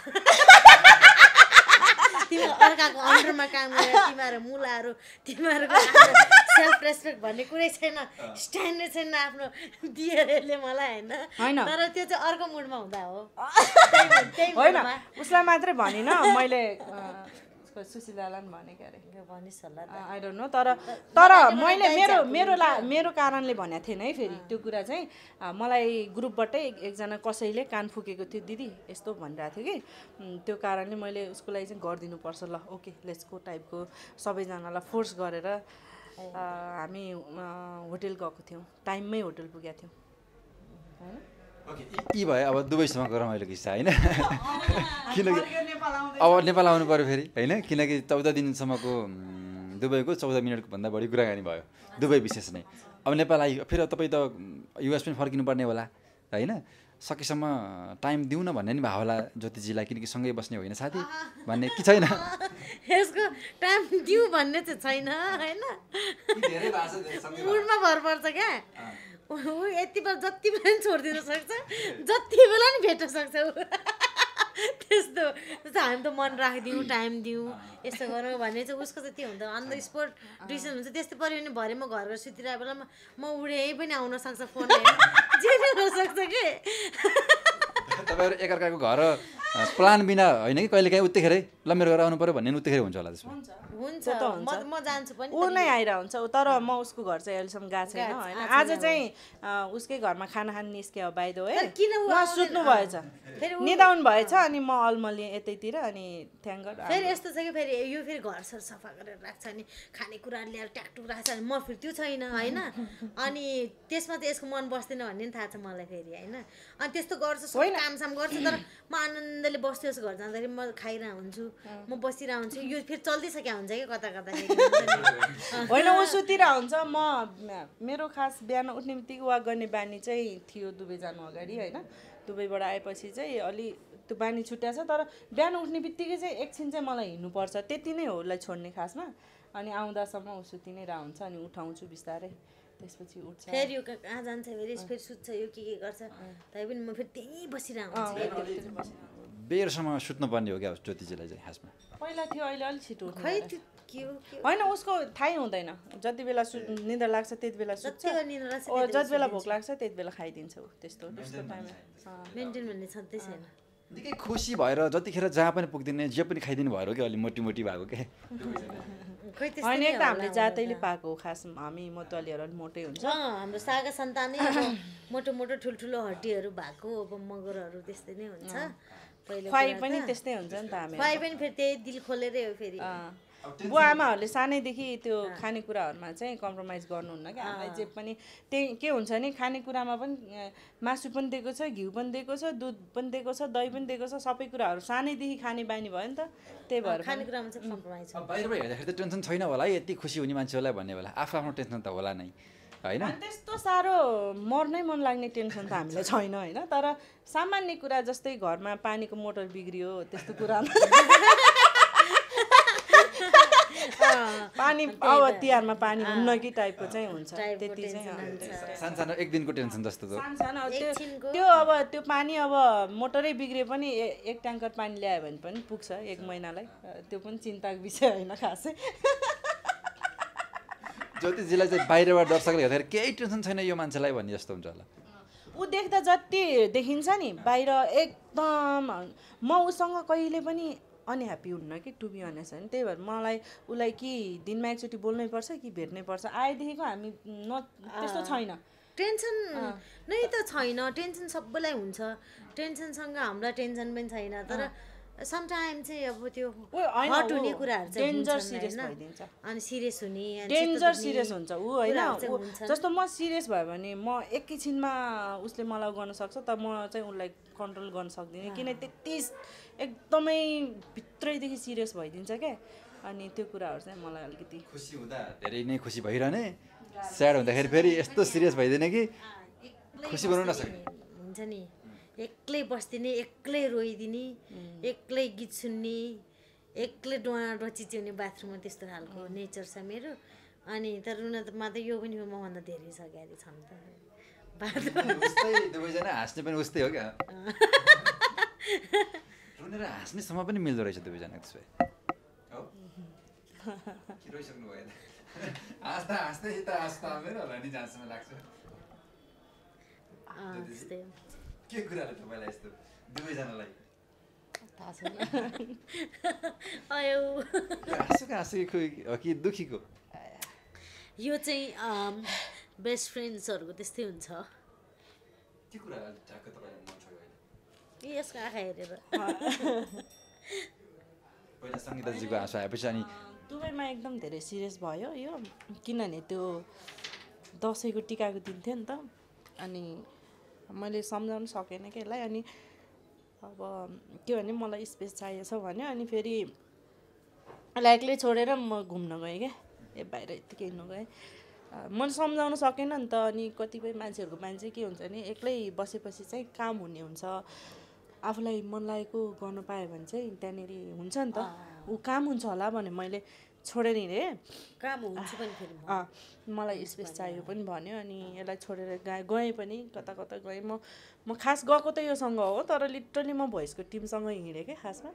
तिमीहरू अर्काको अन्डरमा काम गरेर तिमीहरू मुलाहरू तिमीहरूको सेल्फ रेस्पेक्ट भन्ने कुरै छैन स्ट्यान्ड नै छैन आफ्नो दिएर यसले मलाई होइन तर त्यो चाहिँ अर्को मुडमा हुँदा हो होइन उसलाई मात्रै भनिन मैले सुशीलालाई पनि भनेको अरे भनिस् होला आई डोन्ट नो तर तर मैले मेरो मेरो ला मेरो कारणले भनेको थिएन है फेरि त्यो कुरा चाहिँ मलाई ग्रुपबाटै एकजना कसैले कान फुकेको थियो दिदी यस्तो भनिरहेको थियो कि त्यो कारणले मैले उसको लागि चाहिँ गरिदिनुपर्छ ल ओके लेट्सको टाइपको सबैजनालाई फोर्स गरेर हामी होटेल गएको थियौँ टाइममै होटेल पुगेको थियौँ होइन यी भए अब दुबईसम्मको रमाइलो किस्सा होइन किनकि अब नेपाल आउनु पऱ्यो फेरि होइन किनकि चौध दिनसम्मको दुबईको चौध मिनटको भन्दा बढी कुराकानी भयो दुबई विशेष नै अब नेपाल आइ फेरि तपाईँ त युएस पनि फर्किनु पर्ने होला होइन सकेसम्म टाइम दिउँ न भन्ने नि भयो होला ज्योतिजीलाई किनकि सँगै बस्ने होइन साथी भन्ने कि छैन यसको टाइम दिउँ भन्ने चाहिँ छैन होइन मुडमा भर पर्छ क्या ऊ यति बेला जति बेला पनि छोडिदिन सक्छ जति बेला पनि भेट्न सक्छ ऊ त्यस्तो जस्तो हामी त मन राखिदिउँ टाइम दिउँ यस्तो गरौँ भने चाहिँ उसको चाहिँ त्यो हुन्छ अन द स्पोट डिसिसन हुन्छ त्यस्तो पऱ्यो भने भरे म घर घर सुतिरहेको बेलामा म उडे पनि आउन सक्छ फोन जे हुन सक्छ कि तपाईँहरू एकअर्काको घर प्लान बिना होइन कि कहिले काहीँ उत्तिखेरै ल मेरो घर आउनु पऱ्यो भन्ने उत्तिखेरै हुन्छ होला त्यसमा हुन्छ म जान्छु पनि ऊ नै आइरह हुन्छ तर म उसको घर चाहिँ अहिलेसम्म गएको छैन होइन आज चाहिँ उसकै घरमा खाना खान निस्क्यो बाइ द वे उहाँ सुत्नु भएछ निदाउनु भएछ अनि म अल्मलिएँ यतैतिर अनि थ्याङ्क गड फेरि यस्तो छ कि फेरि यो फेरि घर सर सफा गरेर राख्छ अनि खानेकुरा ल्याएर ट्याकटुक राख्छ अनि म फेरि त्यो छैन होइन अनि त्यसमा चाहिँ यसको मन बस्दैन भन्ने पनि थाहा छ मलाई फेरि होइन अनि त्यस्तो गर्छ सबै कामसाम गर्छ तर म आनन्दले बस्छु यसको घर जाँदाखेरि म खाइरहेको हुन्छु म बसिरहेको हुन्छु यो फेरि चल्दैसक्यो हुन्छ कि कता कता होइन ऊ सुतिरहेको हुन्छ म मेरो खास बिहान उठ्ने बित्तिकै वाक गर्ने बानी चाहिँ थियो दुबई जानु अगाडि होइन दुबईबाट आएपछि चाहिँ अलि त्यो बानी छुट्या छ तर बिहान उठ्ने बित्तिकै चाहिँ एकछिन चाहिँ मलाई हिँड्नुपर्छ त्यति नै हो उसलाई छोड्ने खासमा अनि आउँदासम्म ऊ सुति नै रह हुन्छ अनि उठाउँछु बिस्तारै त्यसपछि उठ्छ फेरि यो कहाँ जान्छ फेरि फेरि सुत्छ यो के के गर्छ तै पनि म फेरि त्यहीँ बसिरहेको हुन्छु बेरसम्म सुत्नुपर्ने हो क्या ज्योतिजीलाई चाहिँ खासमा पहिला थियो अहिले अलिक छिटो खै के हो होइन उसको थाहै हुँदैन जति बेला सु निद्रा लाग्छ त्यति बेला सुत्छ जति बेला भोक लाग्छ त्यति बेला खाइदिन्छ ऊ त्यस्तो त्यस्तो टाइम मेन्टेन भन्ने छँदै छैन निकै खुसी भएर जतिखेर जहाँ पनि पुग्दिने जे पनि खाइदिनु भयो कि अलि मोटी मोटी भएको के होइन एक त हामीले जातैले पाएको हो खास हामी मतवालीहरू अलिक मोटै हुन्छ हाम्रो सागा सन्तानै मोटो मोटो ठुल्ठुलो हड्डीहरू भएको अब मगरहरू त्यस्तै नै हुन्छ पहिले खुवाइ पनि त्यस्तै हुन्छ नि त हामी खुवाइ पनि फेरि त्यही दिल खोलेरै हो फेरि बुवा आमाहरूले सानैदेखि त्यो खानेकुराहरूमा चाहिँ कम्प्रोमाइज गर्नुहुन्न क्या हामीलाई जे पनि त्यही के हुन्छ नि खानेकुरामा पनि मासु पनि दिएको छ घिउ पनि दिएको छ दुध पनि दिएको छ दही पनि दिएको छ सबै कुराहरू सानैदेखि खाने बानी भयो नि त त्यही भएर खानेकुरामा चाहिँ कम्प्रोमाइज बाहिरबाट हेर्दाखेरि त टेन्सन छैन होला है यति खुसी हुने मान्छेहरूलाई भन्ने बेला आफ्नो आफ्नो टेन्सन त होला नै होइन त्यस्तो साह्रो मर्नै मन लाग्ने टेन्सन त हामीलाई छैन होइन तर सामान्य कुरा जस्तै घरमा पानीको मोटर बिग्रियो त्यस्तो कुरामा पानी अब तिहारमा पानी हुन्न कि टाइपको चाहिँ हुन्छ त्यति चाहिँ सानो एक दिनको टेन्सन जस्तो सानो त्यो अब त्यो पानी अब मोटरै बिग्रियो पनि एक ट्याङ्कर पानी ल्यायो भने पनि पुग्छ एक महिनालाई त्यो पनि चिन्ताको विषय होइन खासै ज्योतिजीलाई चाहिँ बाहिरबाट दर्शकले हेर्दाखेरि केही टेन्सन छैन यो मान्छेलाई भन्ने जस्तो हुन्छ होला ऊ देख्दा जति देखिन्छ नि बाहिर एकदम म उसँग कहिले पनि अनह्याप्पी हुन्न कि टु बी अनेस्ट होइन त्यही भएर मलाई उसलाई कि दिनमा एकचोटि बोल्नै पर्छ कि भेट्नै पर्छ आएदेखिको हामी न त्यस्तो छैन टेन्सन नै त छैन, टेन्सन सबैलाई हुन्छ, टेन्सनसँग हामीलाई टेन्सन पनि छैन, तर समटाइम चाहिँ अब त्यो हट हुने कुराहरू चाहिँ डेन्जर हुन्छन् सिरियस हैन? भइदिन्छ अनि सिरियस हुने अनि डेन्जर चित्त सिरियस दुख्ने हुन्छ ऊ होइन कुराहरू चाहिँ ऊ- हुन्छन्। जस्तो म सिरियस भयो भने म एकैछिनमा उसले मलाई गर्न सक्छ तर म चाहिँ उसलाई कन्ट्रोल गर्न सक्दिनँ किन त्यति एकदमै भित्रैदेखि सिरियस भइदिन्छ क्या अनि त्यो कुराहरू चाहिँ मलाई अलिकति खुसी हुँदा धेरै नै खुसी भइरहने, स्याड हुँदाखेरि फेरि यस्तो सिरियस भइदिने कि एक्लै खुसी बनाउन बस्दिने हुन्छ नि, एक्लै बस्दिने, एक्लै रोइदिने, एक्लै गीत सुन्ने, एक्लै डुवा डुवा चिच्याउने बाथरुममा, त्यस्तो खालको नेचर छ मेरो। अनि तर रुनमा त यो पनि मभन्दा धेरै छ क्यारे छन् त उस्तै दुवैजना हाँस्ने पनि उस्तै हो क्या, रुनेर हाँस्नेसम्म पनि मिल्दो रहेछ दुवैजना त्यसो भए हो के रोइसक्नु भयो हाँस्दा हाँस्दै त हाँस्दा मेरो होला नि जहाँसम्म लाग्छ। त्यस्तै हो। के कुराले तपाईँलाई यस्तो दुवैजनालाई थाहा छैन अयो हाँसुको हाँसुको हो कि दुखीको? यो चाहिँ बेस्ट फ्रेन्ड्सहरूको त्यस्तै हुन्छ। के कुरा ठ्याक्क तपाईँलाई मन छोयो अहिले? ए, यसको आँखा हेरेर पहिला सङ्गीताजीको हाँसो आएपछि अनि दुबईमा एकदम धेरै सिरियस भयो यो किनभने त्यो दसैँको टिकाको दिन थियो नि त अनि मैले सम्झाउनु सकेन कि यसलाई अनि अब के भने मलाई स्पेस चाहिएछ भन्यो अनि फेरि यसलाई एक्लै छोडेर म घुम्न गएँ क्या ए बाहिर यत्तिकै हिँड्नु गएँ मैले सम्झाउनु सकेन नि त अनि कतिपय मान्छेहरूको मान्छे के हुन्छ भने एक्लै बसेपछि चाहिँ काम हुने हुन्छ आफूलाई मन लागेको गर्नु पायो भने चाहिँ त्यहाँनिर हुन्छ नि त ऊ काम हुन्छ होला भने मैले छोडेर हिँडेँ काम हुन्छ पनि फेरि म। अँ मलाई स्पेस चाहियो पनि भन्यो अनि यसलाई छोडेर गए गएँ पनि कता कता गएँ म म खास गएको त योसँग हो तर लिटरली म भोइसको टिमसँग हिँडेँ क्या खासमा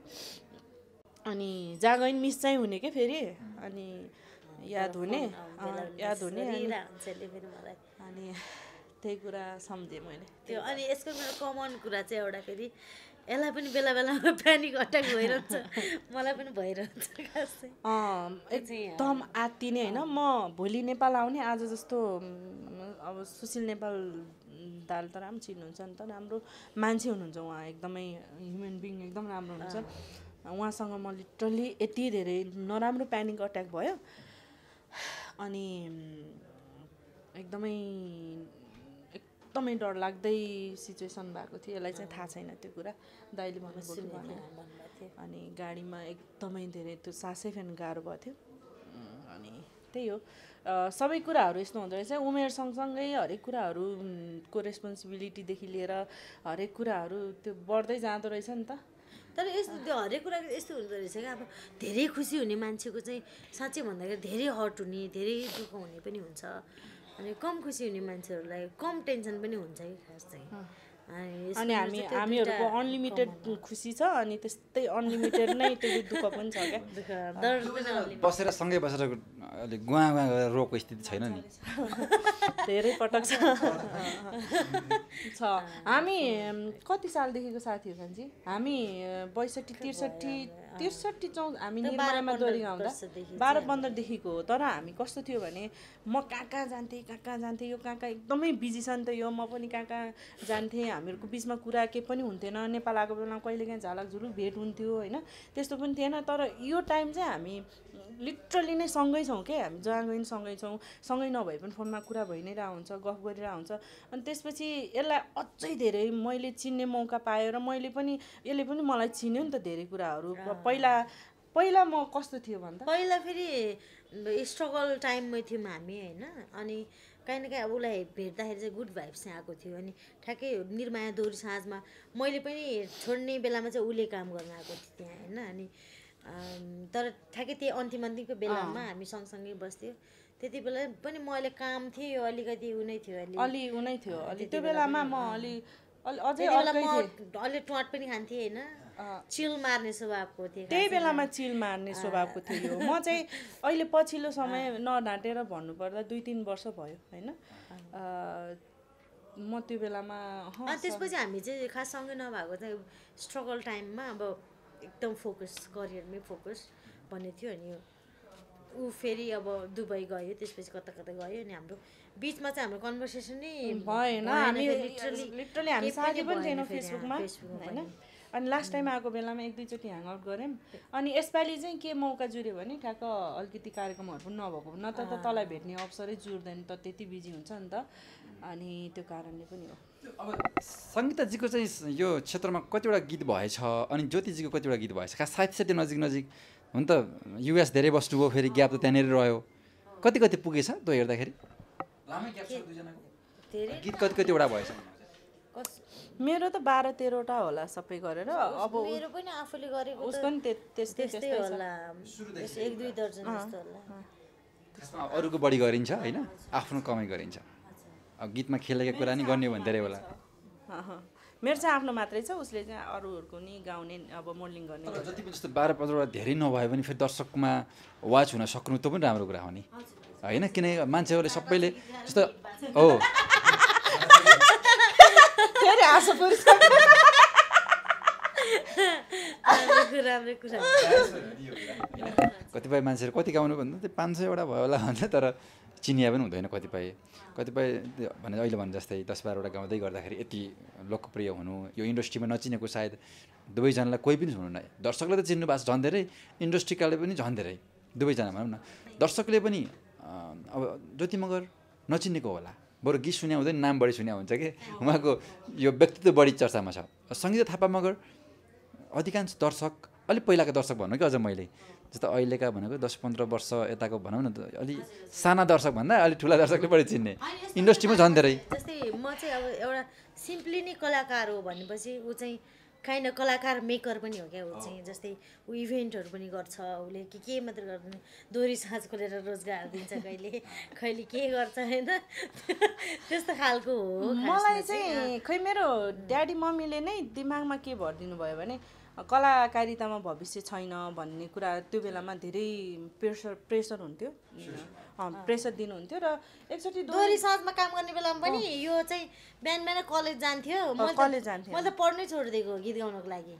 अनि जहाँ गएँ मिस चाहिँ हुने क्या फेरि अनि याद हुने याद हुने अनि अनि त्यही कुरा सम्झेँ मैले त्यो अनि यसको मेरो कमन कुरा चाहिँ एउटा फेरि यसलाई पनि बेला बेलामा प्यानिक अट्याक भइरहन्छ, मलाई पनि भइरहन्छ खास चाहिँ। एकदम आत्तिने होइन म भोलि नेपाल आउने आज जस्तो अब सुशील नेपाल दाल त राम्रो चिन्नुहुन्छ नि त राम्रो मान्छे हुनुहुन्छ उहाँ एकदमै ह्युमन बिङ एकदम राम्रो हुनुहुन्छ उहाँसँग म लिटरली यति धेरै नराम्रो प्यानिक अट्याक भयो अनि एकदमै एकदमै डर लाग्दै सिचुएसन भएको थियो यसलाई चाहिँ थाहा छैन त्यो कुरा दाइले भन्नुभयो भने अनि गाडीमा एकदमै धेरै त्यो सासै फेर्नु गाह्रो भएको थियो अनि त्यही हो सबै कुराहरू यस्तो हुँदो रहेछ उमेर सँगसँगै हरेक कुराहरूको रेस्पोन्सिबिलिटीदेखि लिएर हरेक कुराहरू त्यो बढ्दै जाँदो रहेछ नि त तर यस्तो त्यो हरेक कुरा यस्तो हुँदो रहेछ क्या अब धेरै खुसी हुने मान्छेको चाहिँ साँच्चै भन्दाखेरि धेरै हट हुने धेरै दुःख हुने पनि हुन्छ अनि कम खुसी हुने मान्छेहरूलाई कम टेन्सन पनि हुन्छ कि खास चाहिँ अनि हामी हामीहरूको अनलिमिटेड खुसी छ अनि त्यस्तै अनलिमिटेड नै त्यो दुःख पनि छ क्या बसेर सँगै बसेर अलिक गुवा गुवा गरेर रोगको स्थिति छैन नि धेरै पटक छ छ हामी कति सालदेखिको साथीहरू कान्छी हामी बैसठी त्रिसठी त्रिसठी चौ हामी निर्माणमा दोहोरी आउँदा बाह्र पन्ध्रदेखिको हो तर हामी कस्तो थियो भने म कहाँ कहाँ जान्थेँ कहाँ कहाँ जान्थेँ यो कहाँ कहाँ एकदमै बिजी छ नि त यो म पनि कहाँ कहाँ जान्थेँ हामीहरूको बिचमा कुरा केही पनि हुन्थेन नेपाल आएको बेलामा कहिलेकाहीँ झालक झुलुक भेट हुन्थ्यो होइन त्यस्तो पनि थिएन तर यो टाइम चाहिँ हामी लिटरली नै सँगै छौँ क्या हामी जहाँ गयो सँगै छौँ सँगै नभए पनि फोनमा कुरा भइ नै रहेको हुन्छ गफ गरिरहेको हुन्छ अनि त्यसपछि यसलाई अझै धेरै मैले चिन्ने मौका पाएँ र मैले पनि यसले पनि मलाई चिन्यो नि त धेरै कुराहरू पहिला पहिला म कस्तो थियो भन्दा पहिला फेरि स्ट्रगल टाइममै थियौँ हामी होइन अनि काहीँ न काहीँ अब उसलाई भेट्दाखेरि चाहिँ गुड भाइब्स चाहिँ आएको थियो अनि ठ्याक्कै निर्माया दोहोरी साँझमा मैले पनि छोड्ने बेलामा चाहिँ उसले काम गर्न आएको थियो त्यहाँ होइन अनि तर ठ्याक्कै त्यही अन्तिम अन्तिमको बेलामा हामी सँगसँगै बस्थ्यो त्यति बेला पनि मैले काम थियो अलिकति उ नै थियो अलि अलि उ नै थियो अलि त्यो बेलामा म अलि अझै अलि ट्वाट पनि खान्थेँ होइन चिल मार्ने स्वभावको थियो त्यही बेलामा चिल मार्ने स्वभावको थियो म चाहिँ अहिले पछिल्लो समय नढाँटेर भन्नुपर्दा दुई तिन वर्ष भयो होइन म त्यो बेलामा त्यसपछि हामी चाहिँ खास सँगै नभएको चाहिँ स्ट्रगल टाइममा अब एकदम फोकस करियरमै फोकस भन्ने थियो अनि ऊ फेरि अब दुबई गयो त्यसपछि कता कता गयो अनि हाम्रो बिचमा चाहिँ हाम्रो कन्भर्सेसन नै भएन हामी लिटरली लिटरली हामी साथी पनि थिएनौँ फेसबुकमा होइन अनि लास्ट टाइम आएको बेलामा एक दुईचोटि ह्याङआउट गऱ्यौँ अनि यसपालि चाहिँ के मौका जुर्यो भने ठ्याक्क अलिकति कार्यक्रमहरू पनि नभएको न त तँलाई भेट्ने अवसरै जुर्दैन त त्यति बिजी हुन्छ नि त अनि त्यो कारणले पनि हो अब सङ्गीताजीको चाहिँ यो क्षेत्रमा कतिवटा गीत भएछ अनि ज्योतिजीको कतिवटा गीत भएछ खास साथी साथी नजिक नजिक हुन त युएस धेरै बस्नुभयो फेरि ग्याप त त्यहाँनिर रह्यो कति कति पुगेछ त्यो हेर्दाखेरि लामै ग्याप छ दुईजनाको गीत कति कतिवटा भएछ मेरो त बाह्र तेह्रवटा होला सबै गरेर अब मेरो पनि आफूले गरेको उसको नि त्यस्तै त्यस्तै होला एक दुई दर्जन जस्तो होला त्यसमा अरूको बढी गरिन्छ होइन आफ्नो कमाइ गरिन्छ अब गीतमा खेलेको कुरा नि गर्ने हो भने धेरै होला मेरो चाहिँ आफ्नो मात्रै छ उसले चाहिँ अरूहरूको नि गाउने अब मोडलिङ गर्ने जति पनि जस्तो बाह्र पन्ध्रवटा धेरै नभए पनि फेरि दर्शकमा वाच हुन सक्नु त्यो पनि राम्रो कुरा हो नि होइन किनकि मान्छेहरूले सबैले जस्तो हो कतिपय मान्छेहरू कति गाउनु भन्दा त्यो पाँच सयवटा भयो होला भन्छ तर चिनिया पनि हुँदैन कतिपय कतिपय भने अहिले भने जस्तै दस बाह्रवटा गाउँदै गर्दाखेरि यति लोकप्रिय हुनु यो इन्डस्ट्रीमा नचिनेको सायद दुवैजनालाई कोही पनि हुनु नै दर्शकले त चिन्नु भएको छ झन् धेरै इन्डस्ट्रीकाले पनि झन् धेरै दुवैजना भनौँ न दर्शकले पनि अब ज्योति मगर नचिनेको होला बरु गीत सुन्या हुँदैन नाम बढी सुन्या हुन्छ कि उहाँको यो व्यक्तित्व बढी चर्चामा छ सङ्गीता थापा मगर अधिकांश दर्शक अलिक पहिलाको दर्शक भन्नु कि अझ मैले जस्तो अहिलेका भनेको दस पन्ध्र वर्ष यताको भनौँ न त अलि साना दर्शक भन्दा अलिक ठुला दर्शकले बढी चिन्ने इन्डस्ट्रीमा झन् धेरै जस्तै म चाहिँ अब एउटा सिम्पली नै कलाकार हो भनेपछि ऊ चाहिँ काइन्ड अफ कलाकार मेकर पनि हो क्या ऊ चाहिँ जस्तै ऊ इभेन्टहरू पनि गर्छ उसले के के मात्र गर्दैन दोहोरी साँझ खोलेर रोजगार दिन्छ कहिले कहिले के गर्छ होइन त्यस्तो खालको हो मलाई चाहिँ खै मेरो ड्याडी मम्मीले नै दिमागमा के भरिदिनु भयो भने कलाकारितामा भविष्य छैन भन्ने कुरा त्यो बेलामा धेरै प्रेसर प्रेसर हुन्थ्यो प्रेसर दिनुहुन्थ्यो र एकचोटि दोहोरी साँझमा काम गर्ने बेलामा पनि यो चाहिँ बिहान बिहान कलेज जान्थ्यो कलेज जान्थ्यो मैले त पढ्नै छोडिदिएको गीत गाउनको लागि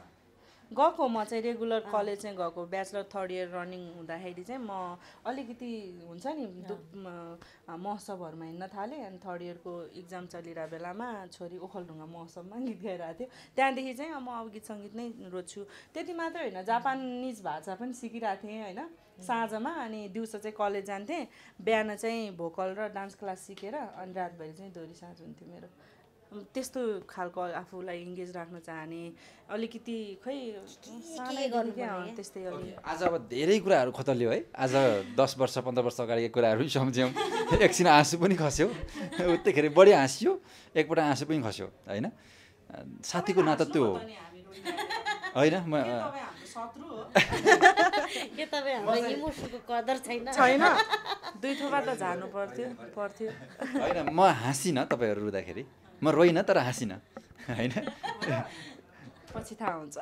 गएको म चाहिँ रेगुलर कलेज चाहिँ गएको ब्याचलर थर्ड इयर रनिङ हुँदाखेरि चाहिँ म अलिकति हुन्छ नि महोत्सवहरूमा हिँड्न थालेँ अनि थर्ड इयरको इक्जाम चलिरहेको बेलामा छोरी ओखलढुङ्गा महोत्सवमा गीत गाइरहेको थियो त्यहाँदेखि चाहिँ म अब गीत सङ्गीत नै रोज्छु त्यति मात्रै होइन जापानिज भाषा पनि सिकिरहेको थिएँ होइन साँझमा अनि दिउँसो चाहिँ कलेज जान्थेँ बिहान चाहिँ भोकल र डान्स क्लास सिकेर अनि रातभरि चाहिँ दोहोरी साँझ हुन्थ्यो मेरो त्यस्तो खालको आफूलाई इङ्गेज राख्न चाहने अलिकति खै सानै गर्नु क्या त्यस्तै अलि आज अब धेरै कुराहरू खतल्यो है आज दस वर्ष पन्ध्र वर्ष अगाडिको कुराहरू सम्झ्यौँ एकछिन आँसु पनि खस्यो उतिखेर बढी हाँस्यो एकपल्ट आँसु पनि खस्यो होइन साथीको नाता त्यो हो होइन म के तपाईँ हाम्रो इमोसनको कदर छैन छैन दुई थोपा त झार्नु पर्थ्यो पर्थ्यो होइन म हाँसिनँ तपाईँहरू रुँदाखेरि म रोइनँ तर हाँसिनँ होइन पछि थाहा हुन्छ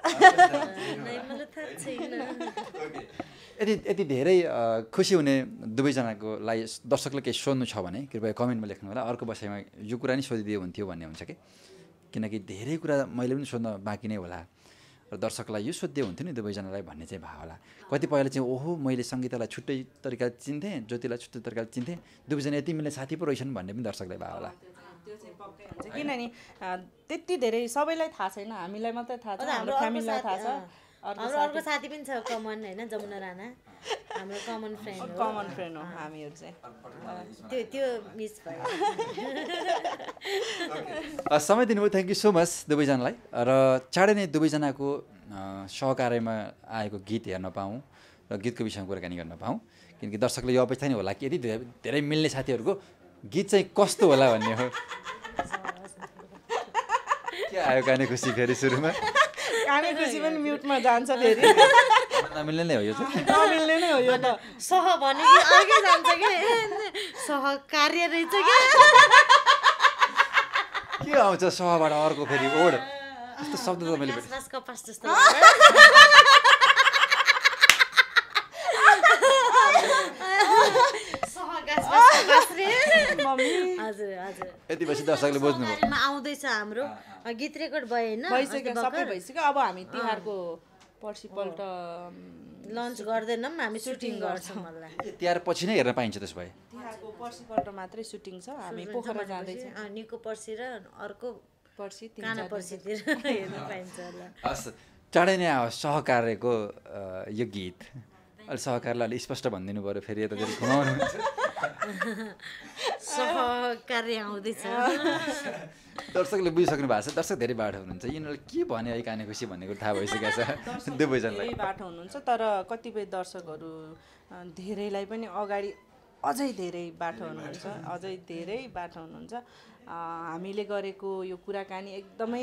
यदि यति धेरै खुसी हुने दुवैजनाको लागि दर्शकले केही सोध्नु छ भने कृपया कमेन्टमा लेख्नु होला अर्को बसाइमा यो कुरा नि सोधिदियो हुन्थ्यो भन्ने हुन्छ कि किनकि धेरै कुरा मैले पनि सोध्न बाँकी नै होला र दर्शकलाई यो सोध्दै हुन्थ्यो नि दुवैजनालाई भन्ने चाहिँ भयो होला कतिपयले चाहिँ ओहो मैले सङ्गीतालाई छुट्टै तरिकाले चिन्थेँ ज्योतिलाई छुट्टै तरिकाले चिन्थेँ दुवैजना यति मिल्ने साथी पो रहेछन् भन्ने पनि दर्शकलाई भयो होला त्यो चाहिँ पक्कै हुन्छ किनभने त्यति धेरै सबैलाई थाहा छैन हामीलाई मात्रै थाहा छ हाम्रो फ्यामिलीलाई थाहा छ हाम्रो अर्को साथी पनि छ कमन होइन जमुना राणा हाम्रो कमन फ्रेन्ड हो कमन फ्रेन्ड हो हामीहरू चाहिँ त्यो त्यो मिस भयो समय दिनुभयो थ्याङ्क यू सो मच दुवैजनालाई र चाँडै नै दुवैजनाको सहकार्यमा आएको गीत हेर्न पाऊँ र गीतको विषयमा कुराकानी गर्न पाऊँ किनकि दर्शकले यो अपेक्षा नै होला कि यदि धेरै मिल्ने साथीहरूको गीत चाहिँ कस्तो होला भन्ने हो के आयो काने खुसी फेरि सुरुमा काने खुसी पनि म्युटमा जान्छ फेरि नमिल्ने नै हो यो चाहिँ नमिल्ने नै हो यो त सह भने कि अर्कै जान्छ कि सहकार्य रहेछ कि के आउँछ सहबाट अर्को फेरि ओड यस्तो शब्द त मैले घाँस कपास जस्तो हजुर हजुर यति पछि दर्शकले बुझ्नुभयो आउँदैछ हाम्रो गीत रेकर्ड भयो होइन भइसक्यो सबै भइसक्यो अब हामी तिहारको पर्सिपल्ट लन्च गर्दैनौँ हामी सुटिङ गर्छौँ मलाई तिहार पछि नै हेर्न पाइन्छ त्यसो भए तिहारको पर्सिपल्ट मात्रै सुटिङ छ हामी पोखरा जाँदैछौँ अँ, निको पर्सि र अर्को पर्सि तिन काना चार पर्सितिर हेर्न पाइन्छ होला हस् चाँडै नै आओस् सहकार्यको अ, यो गीत अहिले सहकार्यलाई अलिक स्पष्ट भनिदिनु पऱ्यो फेरि यता फेरि घुमाउनु सहकार्य आउँदैछ दर्शकले बुझिसक्नु भएको छ दर्शक धेरै बाठो हुनुहुन्छ यिनीहरूले के भन्यो है काने खुसी भन्ने कुरा थाहा भइसकेको छ दुवैजनालाई धेरै बाटो हुनुहुन्छ तर कतिपय दर्शकहरू अ, धेरैलाई पनि अगाडि अझै धेरै बाटो हुनुहुन्छ अझै धेरै बाटो हुनुहुन्छ अ, हामीले गरेको यो कुराकानी एकदमै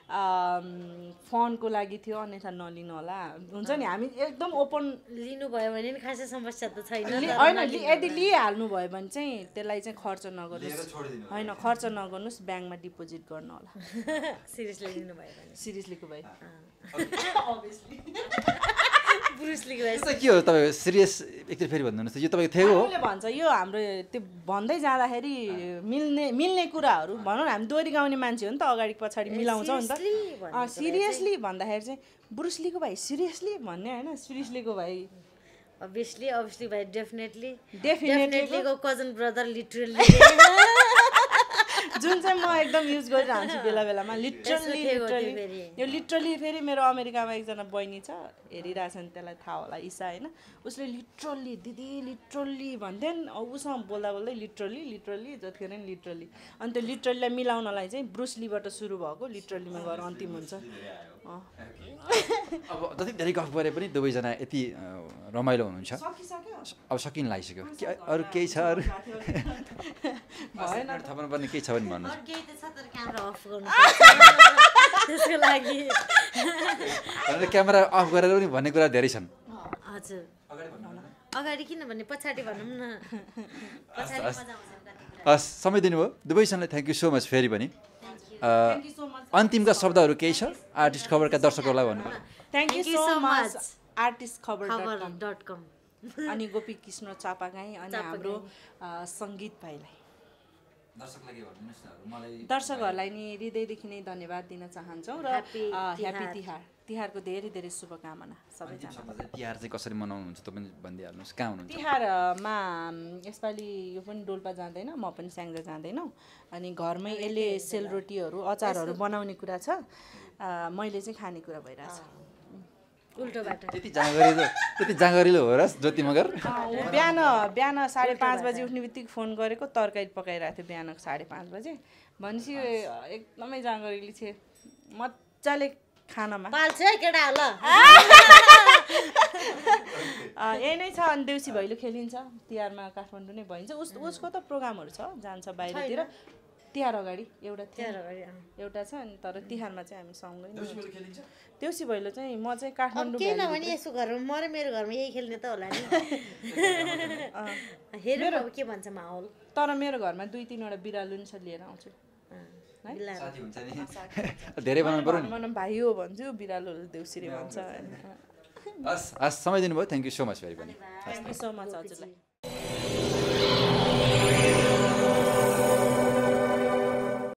फनको लागि थियो अन्यथा नलिनु होला हुन्छ नि हामी एकदम ओपन लिनुभयो भने नि खासै समस्या त छैन तर होइन लि- यदि लिइहाल्नु भयो भने चाहिँ त्यसलाई चाहिँ खर्च नगर्नुहोस् होइन खर्च नगर्नुहोस् ब्याङ्कमा डिपोजिट गर्नु होला सिरियसली लिनुभयो भने सिरियसलीको भए ब्रुसलीको भए त्यस्तो के हो तपाईँ सिरियस एकचोटि फेरि भन्नुहोस् त यो तपाईँको थियो हो उसले भन्छ यो हाम्रो त्यो भन्दै जाँदाखेरि मिल्ने मिल्ने कुराहरू भनौँ न हामी दोहोरी गाउने मान्छे हो नि त अगाडि पछाडि मिलाउँछौँ नि त seriously भन्ने सिरियसली भन्दाखेरि चाहिँ ब्रुसलीको भाइ सिरियसली भन्ने होइन सिरियसलीको भाइ अभियसली अभियसली भाइ डेफिनेटली Definitely डेफिनेटलीको कजन ब्रदर लिटरली जुन चाहिँ म एकदम युज गरिरहन्छु बेला बेलामा लिटरली त्यसको थियो त्यो लिटरली फेरि। यो लिटरली फेरि मेरो अमेरिकामा एकजना बहिनी छ हेरिरहेछ नि त्यसलाई थाहा होला ईसा होइन उसले लिटरली दिदी लिटरली भन्थ्यो नि अब उसँग बोल्दा बोल्दै लिटरली लिटरली जतिखेर नि लिटरली अनि त्यो लिटरलीलाई मिलाउनलाई चाहिँ ब्रुसलीबाट सुरु भएको लिटरलीमा गएर अन्तिम हुन्छ अँ। अब जति धेरै गफ गरे पनि दुवैजना यति अ, रमाइलो हुनुहुन्छ सकिसक्यो अब सकिन लागिसक्यो के अरू केही छ अरू भएन थप्नु पर्ने केही छ भने भन्नुहोस् अरू केही त छ तर क्यामेरा अफ गर्नु त्यसको लागि भनेर क्यामेरा अफ गरेर पनि भन्ने कुरा धेरै छन् हजुर अगाडि किन भन्ने पछाडि भनौँ न पछाडि हस्, मजा आउँछ कति हस् समय दिनुभयो दुवैजनालाई थ्याङ्क यू सो मच फेरि पनि अ, थ्याङ्क यू सो मच अन्तिमका शब्दहरू केही छ आर्टिस्ट खबरका दर्शकहरूलाई भन्नु thank you Thank you so so much much. Artist Khabar Khabar dot कम अनि गोपी कृष्ण चापागाई अनि हाम्रो अ, सङ्गीत भाइलाई दर्शकलाई के भन्नुहोस् न मलाई दर्शकहरूलाई नि हृदयदेखि नै धन्यवाद दिन चाहन्छौँ र Happy uh, happy Tihar. Tihar तिहारको धेरै धेरै शुभकामना सबैजना तिहार चाहिँ कसरी मनाउनुहुन्छ तपाईँ पनि भनिदिइहाल्नुहोस् कहाँ हुनुहुन्छ तिहारमा यसपालि यो पनि डोल्पा जाँदैन म पनि स्याङ्जा जाँदैनौँ अनि घरमै यसले सेलरोटीहरू अचारहरू बनाउने कुरा छ अ, मैले चाहिँ खानेकुरा भइरहेछ उल्टो बाटो त्यति जाँगरिलो त्यति जाँगरिलो हो र ज्योति मगर ऊ बिहान बिहान साढे पाँच बजी उठ्ने बित्तिकै फोन गरेको तरकारी पकाइरहेको थियो बिहान साढे पाँच बजे भनेपछि एकदमै जाँगरिली थिएँ मजाले खानामा पाल्छु है केटा ल अँ, यही नै छ अनि देउसी भैलो खेलिन्छ तिहारमा काठमाडौँ नै भइन्छ उस उसको त प्रोग्रामहरू छ जान्छ बाहिरतिर तिहार अगाडि एउटा थियो तिहार अगाडि अँ। एउटा छ अनि तर तिहारमा चाहिँ हामी सँगै नै हुन्छौँ। देउसी भैलो चाहिँ म चाहिँ अब काठमाडौँ केही भ्याली नभने यसो घरमा म र मेरो घरमा यही खेल्ने त होला नि हेरौँ अब के भन्छ माहौल तर मेरो घरमा दुई तिनवटा बिरालो नि छ लिएर आउँछु अँ, बिलाएर। साथी हुन्छ नि धेरै बनाउनु पऱ्यो नि भनौँ भाइ हो भन्छु बिरालोले देउसीले भन्छ हस् हस् समय दिनुभयो थ्याङ्क यू सो मच फेरि पनि थ्याङ्क यू सो मच हजुरलाई